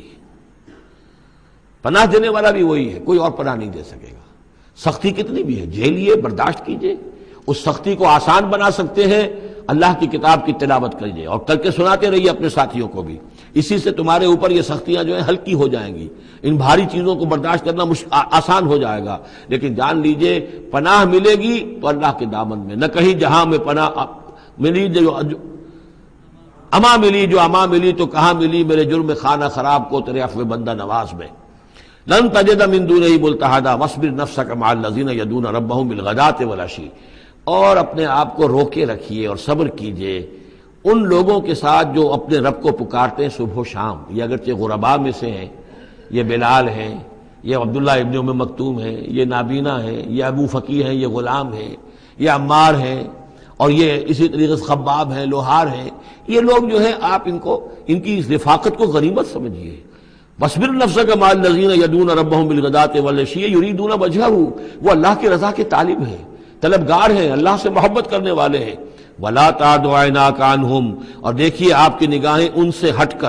پناہ دینے والا بھی وہی ہے، کوئی اور پناہ نہیں دے سکے گا. سختی کتنی بھی ہے جھیلیے، برداشت کیجئے. اس سختی کو آسان بنا سکتے ہیں اللہ کی کتاب کی تلاوت کیجئے اور کر کے سناتے رہیے اپنے ساتھیوں کو بھی. اسی سے تمہارے اوپر یہ سختیاں جو ہیں ہلکی ہو جائیں گی، ان بھاری چیزوں کو برداشت کرنا آسان ہو جائے گا. لیکن جان لیجئے پناہ ملے گی تو اللہ کے دامن میں، نہ کہیں جہاں میں پناہ ملی جو اما ملی، جو اما ملی تو کہاں ملی میرے جرم خانہ خراب کو تیرے عفو بندہ نواز میں. لن تجد من دونہ ملتحدا واصبر نفسک مع الذین یدعون ربهم بالغداۃ والعشی، اور اپنے آپ کو روکے رکھیے اور صبر کیجئے ان لوگوں کے ساتھ جو اپنے رب کو پکارتے ہیں صبح و شام. یہ اگرچہ غرباء میں سے ہیں، یہ بلال ہیں، یہ عبداللہ ابن ام مکتوم ہیں، یہ نابینا ہیں، یہ ابو فقی ہیں، یہ غلام ہیں، یہ عمار ہیں، اور یہ اسی طریقے سے خباب ہیں، لوہار ہیں. یہ لوگ جو ہیں آپ ان کی رفاقت کو غنیمت سمجھیے. وَاصْبِرْ نَفْسَكَ مَعَ الَّذِينَ يَدْعُونَ رَبَّهُم بِالْغَدَاةِ وَالْعَشِيِّ يُرِيدُونَ وَجْهَهُ، وہ اللہ کی رضا کے طالب ہیں، طلبگار ہیں، اللہ سے محبت کرنے والے ہیں. وَلَا تَعْدُ عَيْنَاكَ عَنْهُمْ، اور دیکھیے آپ کی نگاہیں ان سے ہٹ کر،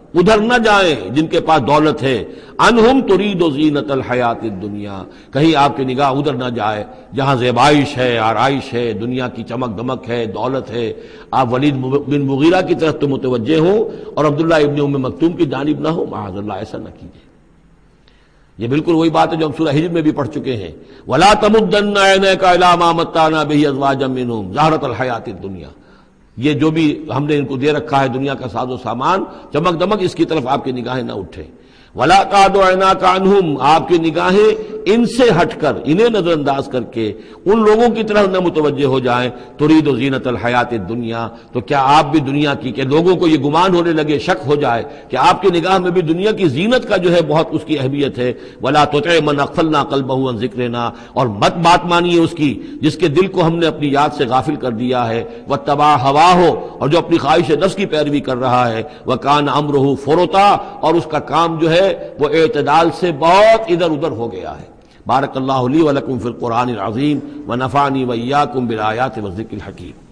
ادھر نہ جائیں جن کے پاس دولت ہے، انہم ترید زینت الحیات الدنیا، کہیں آپ کی نگاہ ادھر نہ جائے جہاں زیبائش ہے، آرائش ہے، دنیا کی چمک دمک ہے، دولت ہے، آپ ولید بن مغیرہ کی طرف تو متوجہ ہوں اور عبداللہ ابن ام مکتوم کی جانب نہ ہو، معاذ اللہ ایسا نہ کیجیے۔ یہ بالکل وہی بات ہے جو ہم سورہ ہجر میں بھی پڑھ چکے ہیں، وَلَا تَمُدَّنَّ عَيْنَيْكَ إِلَىٰ مَا مَتَّعْنَا بِهِ أَزْوَاجًا مِّنْهُمْ زَهْرَةَ الْحَيَاةِ الدُّنْيَا، یہ جو بھی ہم نے ان کو دے رکھا ہے دنیا کا ساز و سامان، چمک دمک، اس کی طرف آپ کی نگاہیں نہ اٹھیں۔ وَلَا تَعْدُ عَيْنَاكَ عَنْهُمْ، آپ کی نگاہیں ان سے ہٹ کر، انہیں نظر انداز کر کے ان لوگوں کی طرف نہ متوجہ ہو جائیں، ترید و زینت الحیات الدنیا، تو کیا آپ بھی دنیا کی، کہ لوگوں کو یہ گمان ہونے لگے، شک ہو جائے کہ آپ کی نگاہ میں بھی دنیا کی زینت کا جو ہے بہت اس کی اہمیت ہے۔ وَلَا تُطِعْ مَنْ أَغْفَلْنَا قَلْبَهُ عَنْ ذِكْرِنَا، اور مت بات مانیے اس کی جس کے دل کو ہم نے اپنی یاد سے غافل کر دیا ہے، وَاتَّبَعَ هَوَاهُ، اور جو اپنی خواہش نفس کی پیروی کر رہا ہے، وَكَانَ أَمْرُهُ فُرُطًا، اور اس کا کام جو ہے وہ اعتدال سے بہت ادھر ادھر ہو گیا ہے۔ بارک اللہ لی ولکم فی القرآن العظیم ونفعنی وإیاکم بالآیات والذکر الحکیم۔